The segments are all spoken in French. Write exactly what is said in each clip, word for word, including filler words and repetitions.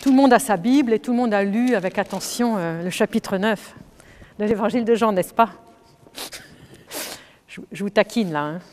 tout le monde a sa Bible et tout le monde a lu avec attention euh, le chapitre neuf de l'évangile de Jean, n'est-ce pas? je, je vous taquine là. Hein.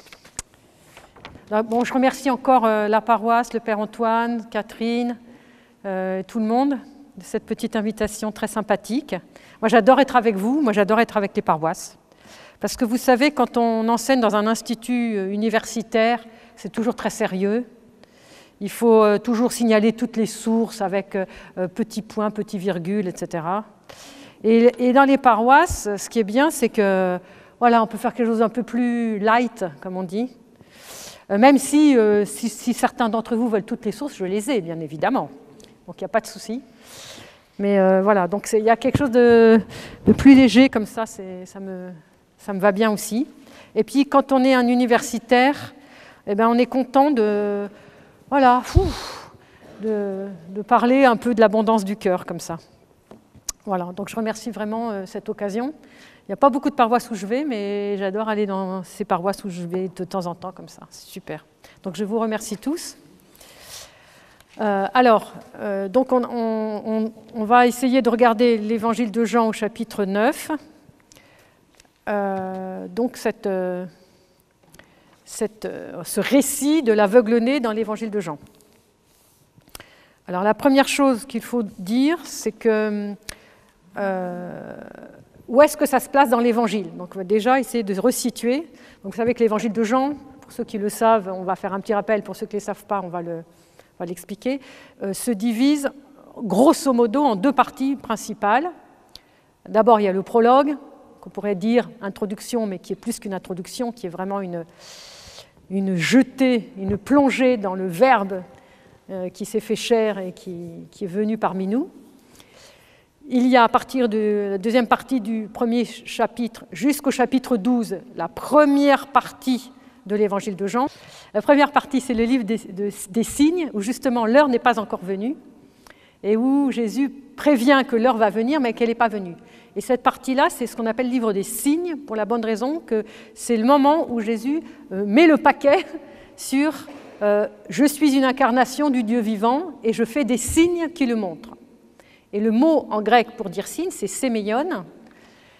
Là bon, je remercie encore euh, la paroisse, le Père Antoine, Catherine, euh, tout le monde de cette petite invitation très sympathique. Moi, j'adore être avec vous, moi, j'adore être avec les paroisses. Parce que vous savez, quand on enseigne dans un institut universitaire, c'est toujours très sérieux. Il faut euh, toujours signaler toutes les sources avec euh, petits points, petits virgules, et cetera. Et, et dans les paroisses, ce qui est bien, c'est que voilà, on peut faire quelque chose d'un peu plus light, comme on dit. Euh, même si, euh, si, si certains d'entre vous veulent toutes les sources, je les ai, bien évidemment. Donc, il n'y a pas de souci. Mais euh, voilà, donc il y a quelque chose de, de plus léger comme ça, ça me, ça me va bien aussi. Et puis, quand on est un universitaire, eh ben, on est content de... Voilà, fou, de, de parler un peu de l'abondance du cœur, comme ça. Voilà, donc je remercie vraiment euh, cette occasion. Il n'y a pas beaucoup de paroisses où je vais, mais j'adore aller dans ces paroisses où je vais de temps en temps, comme ça. C'est super. Donc je vous remercie tous. Euh, alors, euh, donc on, on, on va essayer de regarder l'évangile de Jean au chapitre neuf. Euh, donc cette... Euh, Cette, ce récit de l'aveugle-né dans l'évangile de Jean. Alors la première chose qu'il faut dire, c'est que euh, où est-ce que ça se place dans l'évangile? Donc déjà, essayer de resituer. Donc vous savez que l'évangile de Jean, pour ceux qui le savent, on va faire un petit rappel, pour ceux qui ne le savent pas, on va, le, on va l'expliquer, euh, se divise grosso modo en deux parties principales. D'abord, il y a le prologue, qu'on pourrait dire introduction, mais qui est plus qu'une introduction, qui est vraiment une, une jetée, une plongée dans le Verbe euh, qui s'est fait chair et qui, qui est venu parmi nous. Il y a à partir de la deuxième partie du premier chapitre jusqu'au chapitre douze, la première partie de l'évangile de Jean. La première partie, c'est le livre des, de, des signes, où justement l'heure n'est pas encore venue, et où Jésus prévient que l'heure va venir, mais qu'elle n'est pas venue. Et cette partie-là, c'est ce qu'on appelle le livre des signes, pour la bonne raison que c'est le moment où Jésus euh, met le paquet sur euh, « Je suis une incarnation du Dieu vivant et je fais des signes qui le montrent ». Et le mot en grec pour dire signe, c'est « séméion euh, »,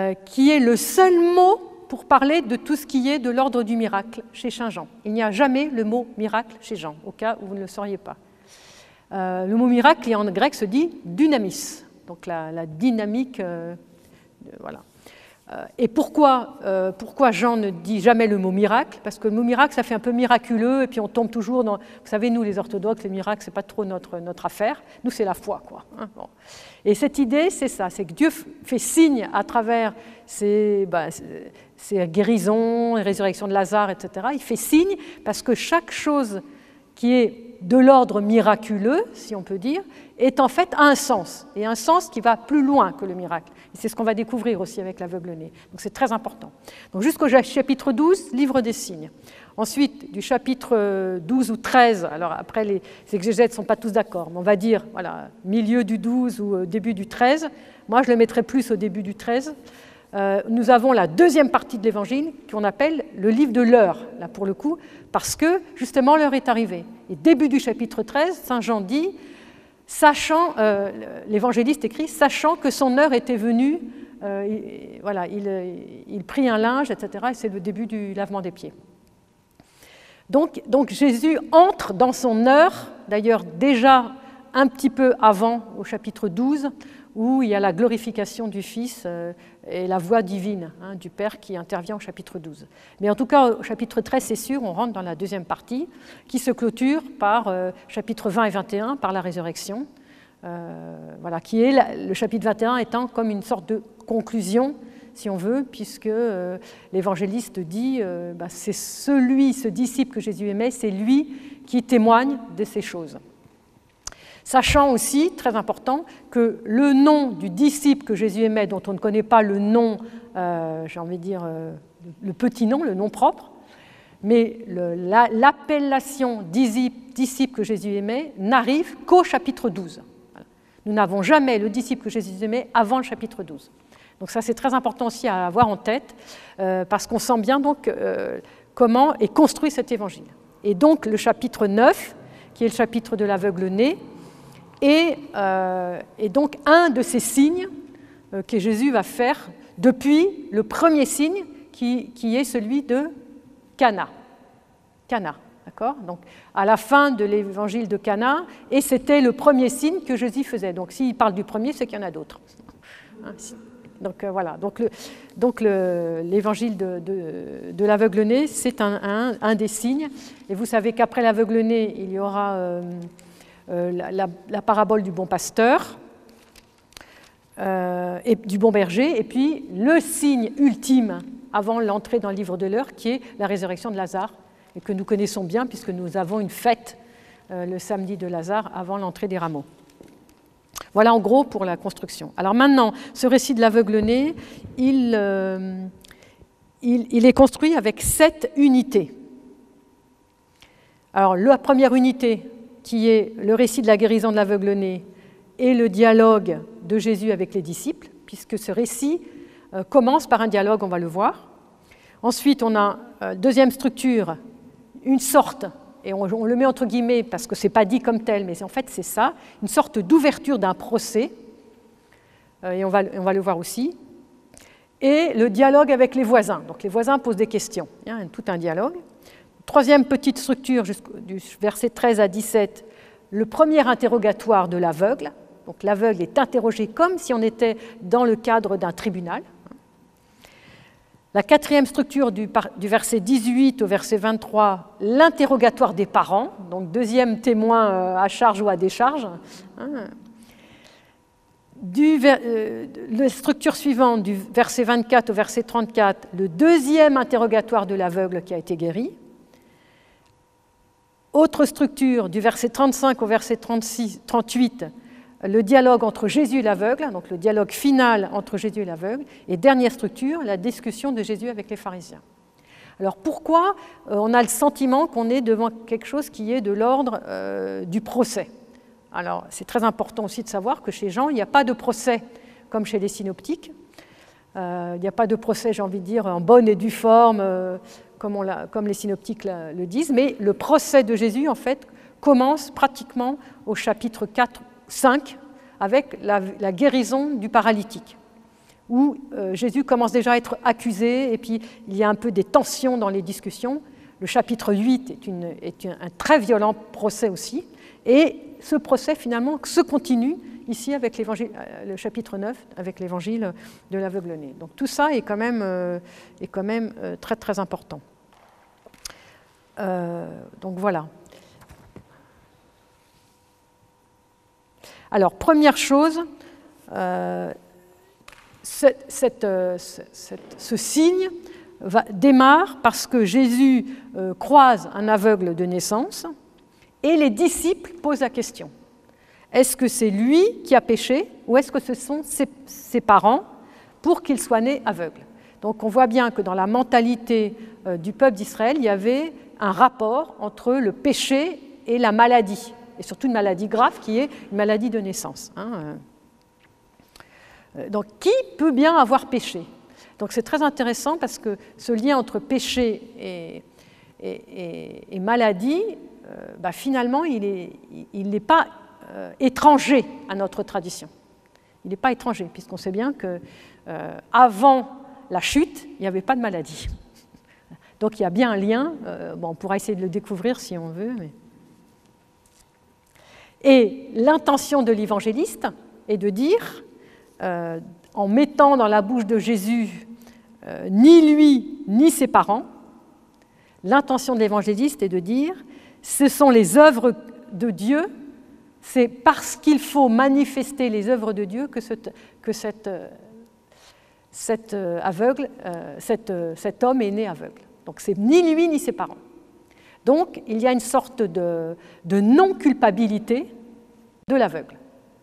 qui est le seul mot pour parler de tout ce qui est de l'ordre du miracle chez Saint Jean. Il n'y a jamais le mot « miracle » chez Jean, au cas où vous ne le sauriez pas. Euh, le mot « miracle » en grec se dit « dynamis ». Donc la, la dynamique, euh, voilà. Euh, et pourquoi, euh, pourquoi Jean ne dit jamais le mot miracle? Parce que le mot miracle, ça fait un peu miraculeux, et puis on tombe toujours dans... Vous savez, nous, les orthodoxes, les miracles, c'est pas trop notre, notre affaire. Nous, c'est la foi, quoi. Hein, bon. Et cette idée, c'est ça, c'est que Dieu fait signe à travers ses, bah, ses guérisons, les résurrections de Lazare, et cetera. Il fait signe parce que chaque chose qui est de l'ordre miraculeux, si on peut dire, est en fait un sens, et un sens qui va plus loin que le miracle. Et c'est ce qu'on va découvrir aussi avec l'aveugle-né. Donc c'est très important. Donc jusqu'au chapitre douze, livre des signes. Ensuite, du chapitre douze ou treize, alors après les exégètes ne sont pas tous d'accord, mais on va dire, voilà, milieu du douze ou début du treize. Moi, je le mettrais plus au début du treize. Euh, nous avons la deuxième partie de l'Évangile qu'on appelle le livre de l'heure, là pour le coup, parce que justement l'heure est arrivée. Et début du chapitre treize, Saint Jean dit, sachant, euh, l'évangéliste écrit, sachant que son heure était venue, euh, il, voilà, il, il prit un linge, et cetera. Et c'est le début du lavement des pieds. Donc, donc Jésus entre dans son heure, d'ailleurs déjà un petit peu avant, au chapitre douze, où il y a la glorification du Fils euh, et la voix divine hein, du Père qui intervient au chapitre douze. Mais en tout cas, au chapitre treize, c'est sûr, on rentre dans la deuxième partie, qui se clôture par euh, chapitre vingt et vingt et un, par la résurrection, euh, voilà, qui est la, le chapitre vingt et un étant comme une sorte de conclusion, si on veut, puisque euh, l'évangéliste dit euh, bah, c'est celui, ce disciple que Jésus aimait, c'est lui qui témoigne de ces choses. Sachant aussi, très important, que le nom du disciple que Jésus aimait, dont on ne connaît pas le nom, euh, j'ai envie de dire, euh, le petit nom, le nom propre, mais le, la, l'appellation disciple que Jésus aimait n'arrive qu'au chapitre douze. Voilà. Nous n'avons jamais le disciple que Jésus aimait avant le chapitre douze. Donc ça, c'est très important aussi à avoir en tête, euh, parce qu'on sent bien donc euh, comment est construit cet évangile. Et donc le chapitre neuf, qui est le chapitre de l'aveugle-né, Et, euh, et donc un de ces signes euh, que Jésus va faire depuis le premier signe qui, qui est celui de Cana. Cana, d'accord? Donc à la fin de l'évangile de Cana, et c'était le premier signe que Jésus faisait. Donc s'il parle du premier, c'est qu'il y en a d'autres. Hein, donc euh, voilà. Donc, le, donc le, l'évangile de, de, de l'aveugle-né, c'est un, un, un des signes. Et vous savez qu'après l'aveugle-né, il y aura euh, euh, la, la, la parabole du bon pasteur. Euh, et du bon berger, et puis le signe ultime avant l'entrée dans le livre de l'heure, qui est la résurrection de Lazare, et que nous connaissons bien puisque nous avons une fête euh, le samedi de Lazare avant l'entrée des rameaux. Voilà en gros pour la construction. Alors maintenant, ce récit de l'aveugle-né, il, euh, il, il est construit avec sept unités. Alors la première unité, qui est le récit de la guérison de l'aveugle-né, et le dialogue de Jésus avec les disciples, puisque ce récit euh, commence par un dialogue, on va le voir. Ensuite, on a, euh, deuxième structure, une sorte, et on, on le met entre guillemets parce que ce n'est pas dit comme tel, mais en fait c'est ça, une sorte d'ouverture d'un procès, euh, et on va, on va le voir aussi, et le dialogue avec les voisins. Donc les voisins posent des questions, il y a tout un dialogue. Troisième petite structure, du verset treize à dix-sept, le premier interrogatoire de l'aveugle. Donc l'aveugle est interrogé comme si on était dans le cadre d'un tribunal. La quatrième structure du, du verset dix-huit au verset vingt-trois, l'interrogatoire des parents, donc deuxième témoin à charge ou à décharge. Du, euh, la structure suivante, du verset vingt-quatre au verset trente-quatre, le deuxième interrogatoire de l'aveugle qui a été guéri. Autre structure, du verset trente-cinq au verset trente-six, trente-huit, le dialogue entre Jésus et l'aveugle, donc le dialogue final entre Jésus et l'aveugle, et dernière structure, la discussion de Jésus avec les pharisiens. Alors pourquoi on a le sentiment qu'on est devant quelque chose qui est de l'ordre euh, du procès? Alors c'est très important aussi de savoir que chez Jean, il n'y a pas de procès comme chez les synoptiques. Euh, il n'y a pas de procès, j'ai envie de dire, en bonne et due forme, euh, comme, on l'a, comme les synoptiques la, le disent, mais le procès de Jésus, en fait, commence pratiquement au chapitre quatre, cinq, avec la, la guérison du paralytique, où euh, Jésus commence déjà à être accusé, et puis il y a un peu des tensions dans les discussions. Le chapitre huit est, une, est un, un très violent procès aussi, et ce procès, finalement, se continue ici avec l'évangile, le chapitre neuf, avec l'évangile de l'aveugle-né. Donc tout ça est quand même, euh, est quand même euh, très, très important. Euh, donc voilà. Alors, première chose, euh, cette, cette, euh, cette, ce signe va, démarre parce que Jésus euh, croise un aveugle de naissance et les disciples posent la question. Est-ce que c'est lui qui a péché ou est-ce que ce sont ses, ses parents pour qu'il soit né aveugle? Donc on voit bien que dans la mentalité euh, du peuple d'Israël, il y avait un rapport entre le péché et la maladie, et surtout une maladie grave qui est une maladie de naissance. Hein. Donc qui peut bien avoir péché? Donc c'est très intéressant parce que ce lien entre péché et, et, et, et maladie, euh, bah, finalement, il n'est il n'est pas euh, étranger à notre tradition. Il n'est pas étranger, puisqu'on sait bien qu'avant euh, la chute, il n'y avait pas de maladie. Donc il y a bien un lien, euh, bon, on pourra essayer de le découvrir si on veut. Mais... Et l'intention de l'évangéliste est de dire, euh, en mettant dans la bouche de Jésus euh, ni lui ni ses parents, l'intention de l'évangéliste est de dire, ce sont les œuvres de Dieu, c'est parce qu'il faut manifester les œuvres de Dieu que, ce, que cette, cet aveugle, euh, cet, cet homme est né aveugle. Donc c'est ni lui ni ses parents. Donc il y a une sorte de, de non-culpabilité de l'aveugle.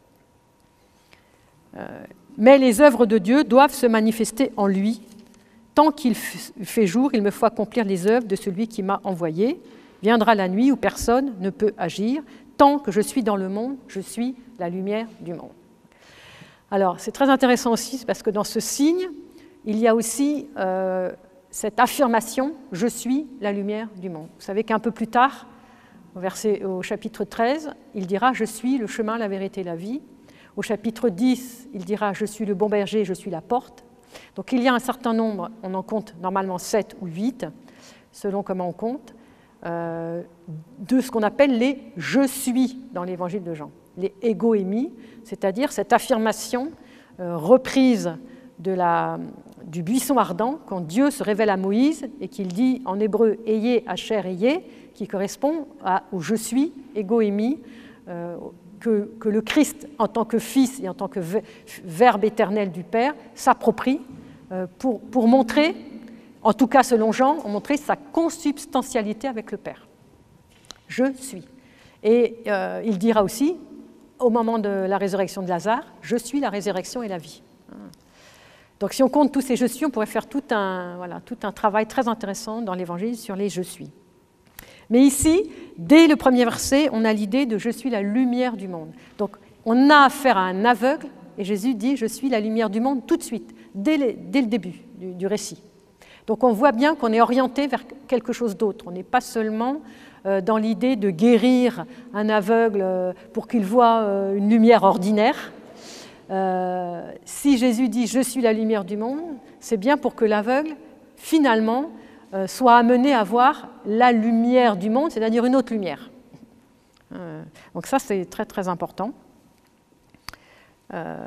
Euh, mais les œuvres de Dieu doivent se manifester en lui. Tant qu'il fait jour, il me faut accomplir les œuvres de celui qui m'a envoyé. Viendra la nuit où personne ne peut agir. Tant que je suis dans le monde, je suis la lumière du monde. Alors c'est très intéressant aussi parce que dans ce signe, il y a aussi euh, cette affirmation « je suis la lumière du monde ». Vous savez qu'un peu plus tard, Au, verset, au chapitre treize, il dira « Je suis le chemin, la vérité et la vie ». Au chapitre dix, il dira « Je suis le bon berger, je suis la porte ». Donc il y a un certain nombre, on en compte normalement sept ou huit, selon comment on compte, euh, de ce qu'on appelle les « je suis » dans l'évangile de Jean, les ego émis, c'est-à-dire cette affirmation euh, reprise de la, du buisson ardent quand Dieu se révèle à Moïse et qu'il dit en hébreu « ayez, asher, ayez », qui correspond à, au « je suis », ego émis, euh, que, que le Christ, en tant que Fils et en tant que Verbe éternel du Père, s'approprie euh, pour, pour montrer, en tout cas selon Jean, montrer sa consubstantialité avec le Père. Je suis. Et euh, il dira aussi, au moment de la résurrection de Lazare, je suis la résurrection et la vie. Donc si on compte tous ces je suis, on pourrait faire tout un, voilà, tout un travail très intéressant dans l'Évangile sur les je suis. Mais ici, dès le premier verset, on a l'idée de « je suis la lumière du monde ». Donc on a affaire à un aveugle, et Jésus dit « je suis la lumière du monde » tout de suite, dès, les, dès le début du, du récit. Donc on voit bien qu'on est orienté vers quelque chose d'autre. On n'est pas seulement euh, dans l'idée de guérir un aveugle euh, pour qu'il voie euh, une lumière ordinaire. Euh, si Jésus dit « je suis la lumière du monde », c'est bien pour que l'aveugle, finalement, euh, soit amené à voir la lumière du monde, c'est-à-dire une autre lumière. Euh, donc ça, c'est très très important. Euh...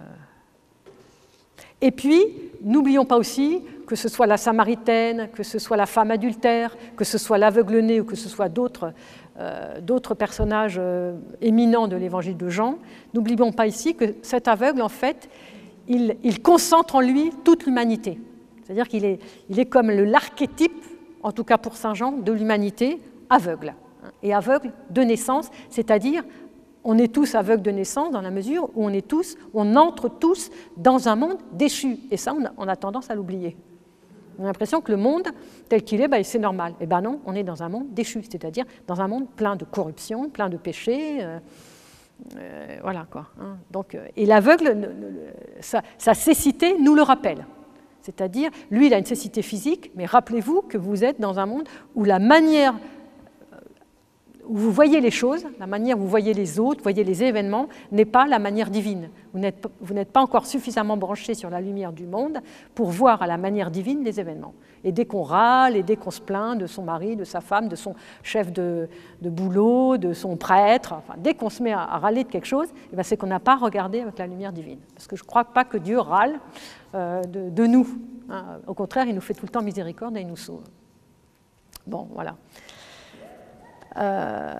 Et puis, n'oublions pas aussi que ce soit la Samaritaine, que ce soit la femme adultère, que ce soit l'aveugle-né ou que ce soit d'autres euh, d'autres personnages euh, éminents de l'évangile de Jean, n'oublions pas ici que cet aveugle, en fait, il, il concentre en lui toute l'humanité. C'est-à-dire qu'il est, il est comme l'archétype, en tout cas pour saint Jean, de l'humanité aveugle. Et aveugle de naissance, c'est-à-dire on est tous aveugles de naissance dans la mesure où on est tous, on entre tous dans un monde déchu. Et ça, on a, on a tendance à l'oublier. On a l'impression que le monde tel qu'il est, ben, c'est normal. Eh bien non, on est dans un monde déchu, c'est-à-dire dans un monde plein de corruption, plein de péchés. Euh, euh, voilà quoi. Hein. Donc, euh, et l'aveugle, sa, sa cécité nous le rappelle. C'est-à-dire, lui, il a une cécité physique, mais rappelez-vous que vous êtes dans un monde où la manière où vous voyez les choses, la manière où vous voyez les autres, vous voyez les événements, n'est pas la manière divine. Vous n'êtes, vous n'êtes pas encore suffisamment branché sur la lumière du monde pour voir à la manière divine les événements. Et dès qu'on râle, et dès qu'on se plaint de son mari, de sa femme, de son chef de, de boulot, de son prêtre, enfin, dès qu'on se met à, à râler de quelque chose, eh bien, c'est qu'on n'a pas regardé avec la lumière divine. Parce que je ne crois pas que Dieu râle euh, de, de nous. Hein. Au contraire, il nous fait tout le temps miséricorde et il nous sauve. Bon, voilà. Euh...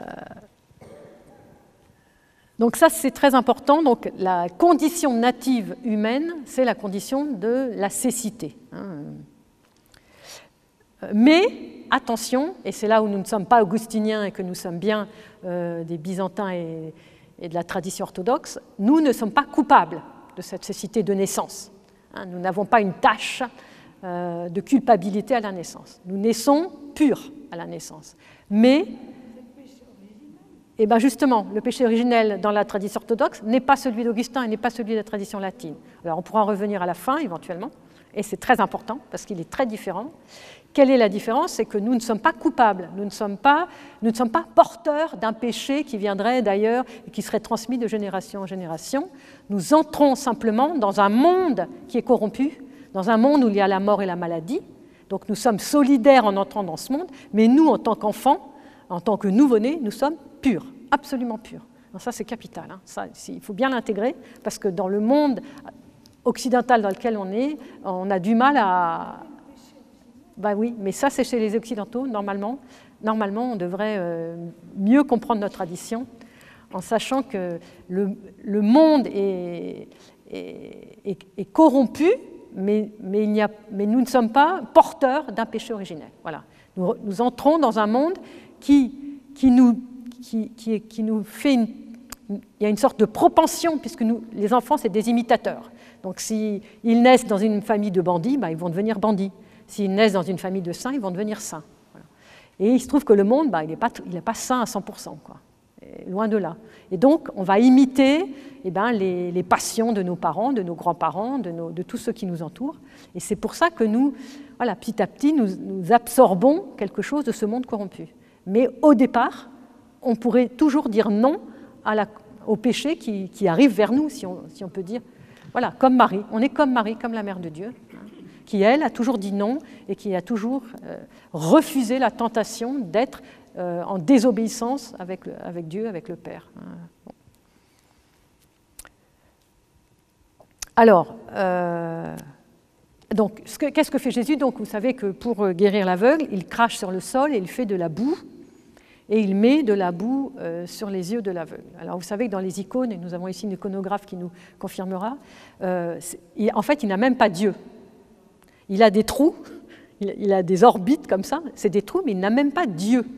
Donc ça, c'est très important. Donc la condition native humaine, c'est la condition de la cécité. Mais attention, et c'est là où nous ne sommes pas augustiniens et que nous sommes bien euh, des byzantins et, et de la tradition orthodoxe, nous ne sommes pas coupables de cette cécité de naissance. Nous n'avons pas une tâche euh, de culpabilité à la naissance. Nous naissons purs à la naissance. Mais et bien justement, le péché originel dans la tradition orthodoxe n'est pas celui d'Augustin et n'est pas celui de la tradition latine. Alors on pourra en revenir à la fin éventuellement, et c'est très important parce qu'il est très différent. Quelle est la différence? C'est que nous ne sommes pas coupables, nous ne sommes pas, nous ne sommes pas porteurs d'un péché qui viendrait d'ailleurs et qui serait transmis de génération en génération. Nous entrons simplement dans un monde qui est corrompu, dans un monde où il y a la mort et la maladie. Donc nous sommes solidaires en entrant dans ce monde, mais nous, en tant qu'enfants, en tant que nouveau-nés, nous sommes purs, absolument purs. Alors ça, c'est capital. Hein. Ça, il faut bien l'intégrer, parce que dans le monde occidental dans lequel on est, on a du mal à... Ben oui, mais ça, c'est chez les Occidentaux, normalement. Normalement, on devrait euh, mieux comprendre notre tradition, en sachant que le, le monde est, est, est, est corrompu, mais, mais, il n'y a, mais nous ne sommes pas porteurs d'un péché originel. Voilà. Nous, nous entrons dans un monde qui, qui, nous, qui, qui, qui nous fait une... Il y a une sorte de propension, puisque nous, les enfants, c'est des imitateurs. Donc s'ils naissent dans une famille de bandits, ben, ils vont devenir bandits. S'ils naissent dans une famille de saints, ils vont devenir saints. Voilà. Et il se trouve que le monde, ben, il n'est pas, il est pas saint à cent pour cent, quoi. Et loin de là. Et donc, on va imiter eh ben, les, les passions de nos parents, de nos grands-parents, de, nos, de tous ceux qui nous entourent. Et c'est pour ça que nous, voilà, petit à petit, nous, nous absorbons quelque chose de ce monde corrompu. Mais au départ, on pourrait toujours dire non à la, au péché qui, qui arrive vers nous, si on, si on peut dire. Voilà, comme Marie. On est comme Marie, comme la Mère de Dieu, hein, qui, elle, a toujours dit non et qui a toujours euh, refusé la tentation d'être euh, en désobéissance avec, le, avec Dieu, avec le Père. Hein. Bon. Alors, euh, donc, ce que, qu'est-ce que fait Jésus? Donc, vous savez que pour guérir l'aveugle, il crache sur le sol et il fait de la boue, et il met de la boue euh, sur les yeux de l'aveugle. Alors, vous savez que dans les icônes, et nous avons ici une iconographe qui nous confirmera, euh, il, en fait, il n'a même pas d'yeux. Il a des trous, il, il a des orbites comme ça, c'est des trous, mais il n'a même pas d'yeux.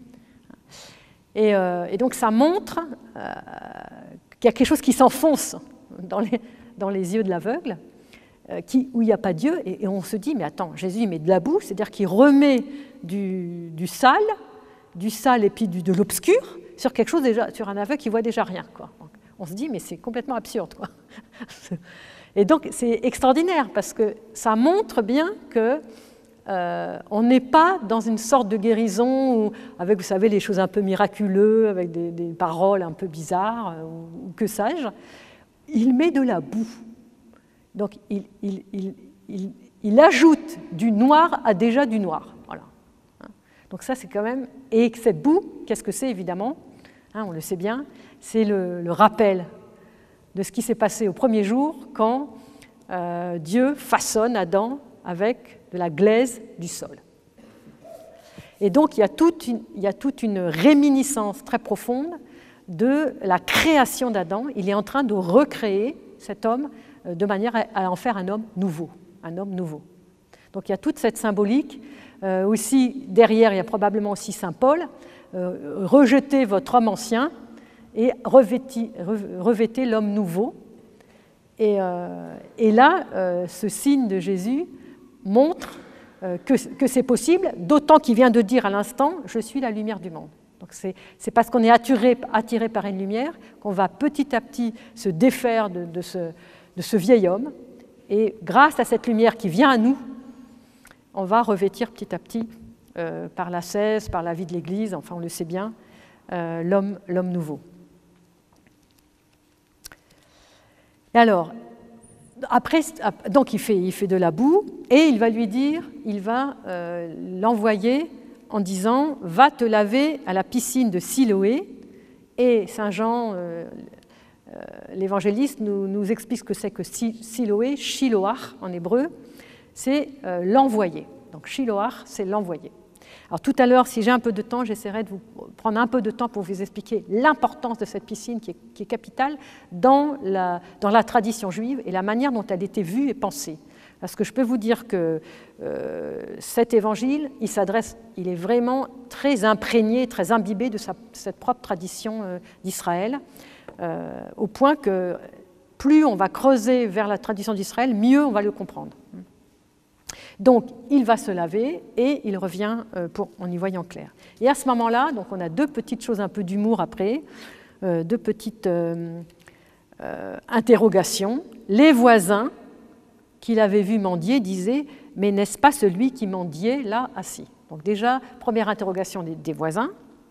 Et, euh, et donc, ça montre euh, qu'il y a quelque chose qui s'enfonce dans les... dans les yeux de l'aveugle, euh, qui, où il n'y a pas Dieu, et, et on se dit, mais attends, Jésus il met de la boue, c'est-à-dire qu'il remet du, du sale, du sale et puis du, de l'obscur sur quelque chose déjà, sur un aveugle qui voit déjà rien, quoi. Donc, on se dit, mais c'est complètement absurde, quoi. Et donc c'est extraordinaire parce que ça montre bien que euh, on n'est pas dans une sorte de guérison où, avec, vous savez, les choses un peu miraculeuses, avec des, des paroles un peu bizarres, ou, ou que sais-je. Il met de la boue. Donc, il, il, il, il, il ajoute du noir à déjà du noir. Voilà. Donc ça, c'est quand même... Et cette boue, qu'est-ce que c'est, évidemment, hein, on le sait bien, c'est le, le rappel de ce qui s'est passé au premier jour quand euh, Dieu façonne Adam avec de la glaise du sol. Et donc, il y a toute une, il y a toute une réminiscence très profonde de la création d'Adam. Il est en train de recréer cet homme de manière à en faire un homme nouveau, un homme nouveau. Donc il y a toute cette symbolique. Euh, aussi, derrière, il y a probablement aussi saint Paul. Euh, rejetez votre homme ancien et revêtez, revêtez l'homme nouveau. Et, euh, et là, euh, ce signe de Jésus montre euh, que, que c'est possible, d'autant qu'il vient de dire à l'instant « Je suis la lumière du monde ». Donc c'est, c'est parce qu'on est attiré, attiré par une lumière qu'on va petit à petit se défaire de, de, ce, de ce vieil homme. Et grâce à cette lumière qui vient à nous, on va revêtir petit à petit, euh, par l'ascèse, par la vie de l'Église, enfin on le sait bien, euh, l'homme, l'homme nouveau. Et alors, après, donc il fait, il fait de la boue et il va lui dire, il va euh, l'envoyer en disant « Va te laver à la piscine de Siloé ». Et Saint Jean, euh, euh, l'évangéliste, nous, nous explique ce que c'est que Siloé, Shiloach en hébreu, c'est euh, l'envoyé. Donc Shiloach, c'est l'envoyé. Alors tout à l'heure, si j'ai un peu de temps, j'essaierai de vous prendre un peu de temps pour vous expliquer l'importance de cette piscine qui est, qui est capitale dans la, dans la tradition juive et la manière dont elle était vue et pensée. Parce que je peux vous dire que euh, cet évangile, il s'adresse, il est vraiment très imprégné, très imbibé de sa, cette propre tradition euh, d'Israël, euh, au point que plus on va creuser vers la tradition d'Israël, mieux on va le comprendre. Donc, il va se laver et il revient euh, pour, en y voyant clair. Et à ce moment-là, donc on a deux petites choses un peu d'humour après, euh, deux petites euh, euh, interrogations. Les voisins qu'il avait vu mendier disaient « Mais n'est-ce pas celui qui mendiait là assis ?» Donc déjà, première interrogation des, des voisins.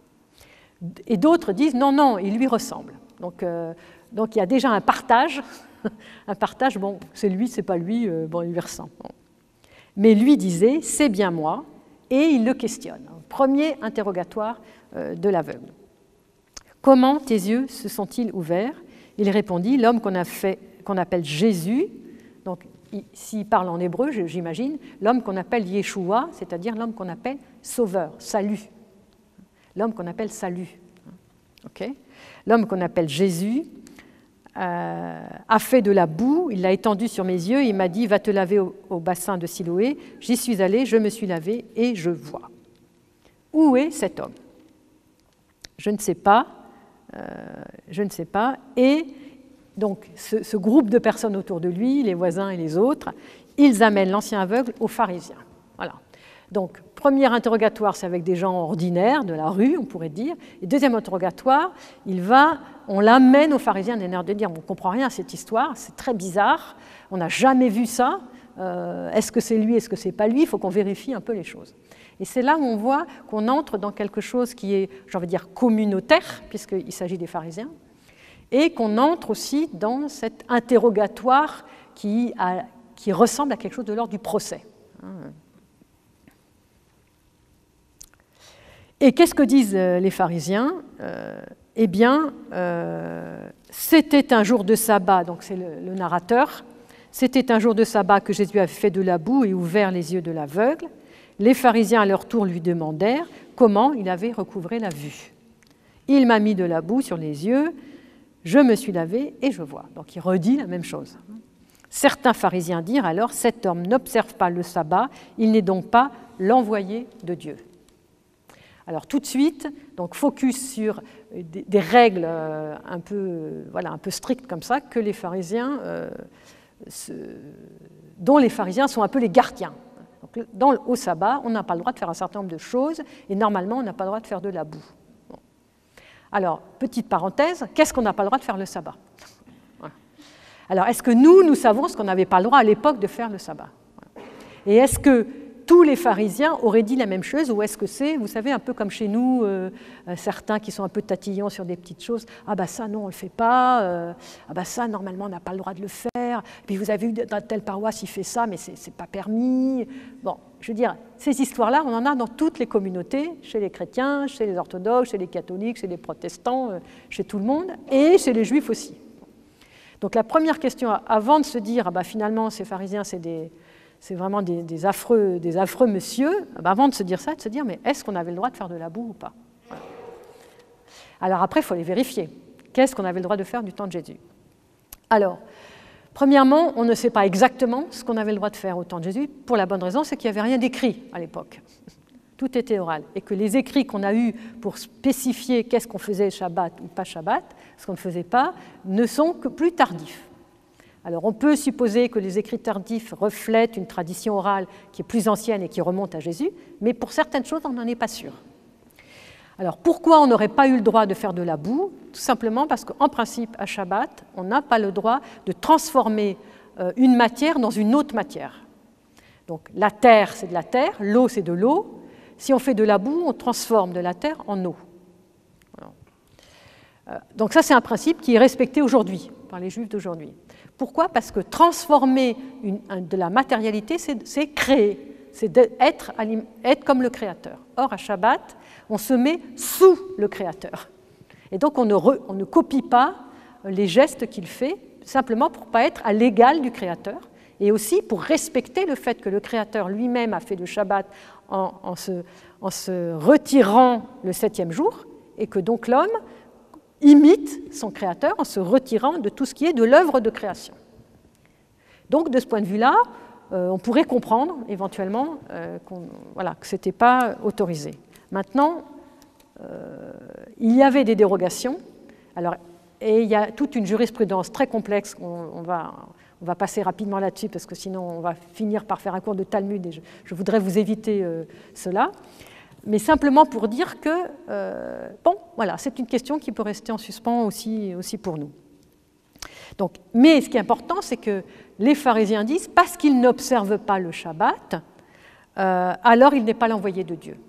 Et d'autres disent « Non, non, il lui ressemble. » Donc, euh, donc il y a déjà un partage. un partage, bon, c'est lui, c'est pas lui, euh, bon, il lui ressemble. Bon. Mais lui disait « C'est bien moi » et il le questionne. Premier interrogatoire euh, de l'aveugle. « Comment tes yeux se sont-ils ouverts ?» Il répondit « L'homme qu'on a fait, qu'on appelle Jésus », donc s'il parle en hébreu, j'imagine, l'homme qu'on appelle Yeshua, c'est-à-dire l'homme qu'on appelle sauveur, salut. L'homme qu'on appelle salut. Okay. L'homme qu'on appelle Jésus euh, a fait de la boue, il l'a étendu sur mes yeux, il m'a dit « Va te laver au, au bassin de Siloé ». J'y suis allé, je me suis lavé et je vois. Où est cet homme? Je ne sais pas, euh, je ne sais pas, et donc, ce, ce groupe de personnes autour de lui, les voisins et les autres, ils amènent l'ancien aveugle aux pharisiens. Voilà. Donc, premier interrogatoire, c'est avec des gens ordinaires, de la rue, on pourrait dire. Et deuxième interrogatoire, il va, on l'amène aux pharisiens, d'un air de dire, on ne comprend rien à cette histoire, c'est très bizarre, on n'a jamais vu ça, euh, est-ce que c'est lui, est-ce que c'est pas lui, il faut qu'on vérifie un peu les choses. Et c'est là où on voit qu'on entre dans quelque chose qui est, j'ai envie de dire, communautaire, puisqu'il s'agit des pharisiens, et qu'on entre aussi dans cet interrogatoire qui, a, qui ressemble à quelque chose de l'ordre du procès. Et qu'est-ce que disent les pharisiens ? euh, Eh bien, euh, c'était un jour de sabbat, donc c'est le, le narrateur, c'était un jour de sabbat que Jésus avait fait de la boue et ouvert les yeux de l'aveugle. Les pharisiens à leur tour lui demandèrent comment il avait recouvré la vue. Il m'a mis de la boue sur les yeux, je me suis lavé et je vois. Donc il redit la même chose. Certains pharisiens dirent alors, cet homme n'observe pas le sabbat, il n'est donc pas l'envoyé de Dieu. Alors tout de suite, donc focus sur des, des règles un peu, voilà, un peu strictes comme ça, que les pharisiens, euh, se, dont les pharisiens sont un peu les gardiens. Donc, dans, au sabbat, on n'a pas le droit de faire un certain nombre de choses, et normalement, on n'a pas le droit de faire de la boue. Bon. Alors, petite parenthèse, qu'est-ce qu'on n'a pas le droit de faire le sabbat ? Voilà. Alors, est-ce que nous, nous savons ce qu'on n'avait pas le droit à l'époque de faire le sabbat ? Voilà. Et est-ce que tous les pharisiens auraient dit la même chose, ou est-ce que c'est, vous savez, un peu comme chez nous, euh, euh, certains qui sont un peu tatillons sur des petites choses, ah bah ça non, on ne le fait pas, euh, ah bah ça normalement on n'a pas le droit de le faire, puis vous avez vu dans telle paroisse il fait ça, mais c'est, c'est pas permis. Bon, je veux dire, ces histoires-là, on en a dans toutes les communautés, chez les chrétiens, chez les orthodoxes, chez les catholiques, chez les protestants, euh, chez tout le monde, et chez les juifs aussi. Donc la première question, avant de se dire, ah bah finalement ces pharisiens c'est des... c'est vraiment des, des, affreux, des affreux messieurs, ben avant de se dire ça, de se dire, mais est-ce qu'on avait le droit de faire de la boue ou pas ? Voilà. Alors après, il faut les vérifier. Qu'est-ce qu'on avait le droit de faire du temps de Jésus ? Alors, premièrement, on ne sait pas exactement ce qu'on avait le droit de faire au temps de Jésus, pour la bonne raison, c'est qu'il n'y avait rien d'écrit à l'époque. Tout était oral. Et que les écrits qu'on a eus pour spécifier qu'est-ce qu'on faisait Shabbat ou pas Shabbat, ce qu'on ne faisait pas, ne sont que plus tardifs. Alors on peut supposer que les écrits tardifs reflètent une tradition orale qui est plus ancienne et qui remonte à Jésus, mais pour certaines choses, on n'en est pas sûr. Alors pourquoi on n'aurait pas eu le droit de faire de la boue ? Tout simplement parce qu'en principe, à Shabbat, on n'a pas le droit de transformer une matière dans une autre matière. Donc la terre, c'est de la terre, l'eau, c'est de l'eau. Si on fait de la boue, on transforme de la terre en eau. Donc ça, c'est un principe qui est respecté aujourd'hui par les Juifs d'aujourd'hui. Pourquoi ? Parce que transformer une, de la matérialité, c'est, c'est créer, c'est être, être comme le Créateur. Or, à Shabbat, on se met sous le Créateur. Et donc, on ne, re, on ne copie pas les gestes qu'il fait, simplement pour ne pas être à l'égal du Créateur, et aussi pour respecter le fait que le Créateur lui-même a fait le Shabbat en, en, se, en se retirant le septième jour, et que donc l'homme imite son créateur en se retirant de tout ce qui est de l'œuvre de création. Donc, de ce point de vue-là, euh, on pourrait comprendre éventuellement euh, qu'on, voilà, que ce n'était pas autorisé. Maintenant, euh, il y avait des dérogations, alors, et il y a toute une jurisprudence très complexe, on, on, va, on va passer rapidement là-dessus, parce que sinon on va finir par faire un cours de Talmud, et je, je voudrais vous éviter euh, cela. Mais simplement pour dire que, euh, bon, voilà, c'est une question qui peut rester en suspens aussi, aussi pour nous. Donc, mais ce qui est important, c'est que les pharisiens disent, parce qu'ils n'observent pas le Shabbat, euh, alors il n'est pas l'envoyé de Dieu.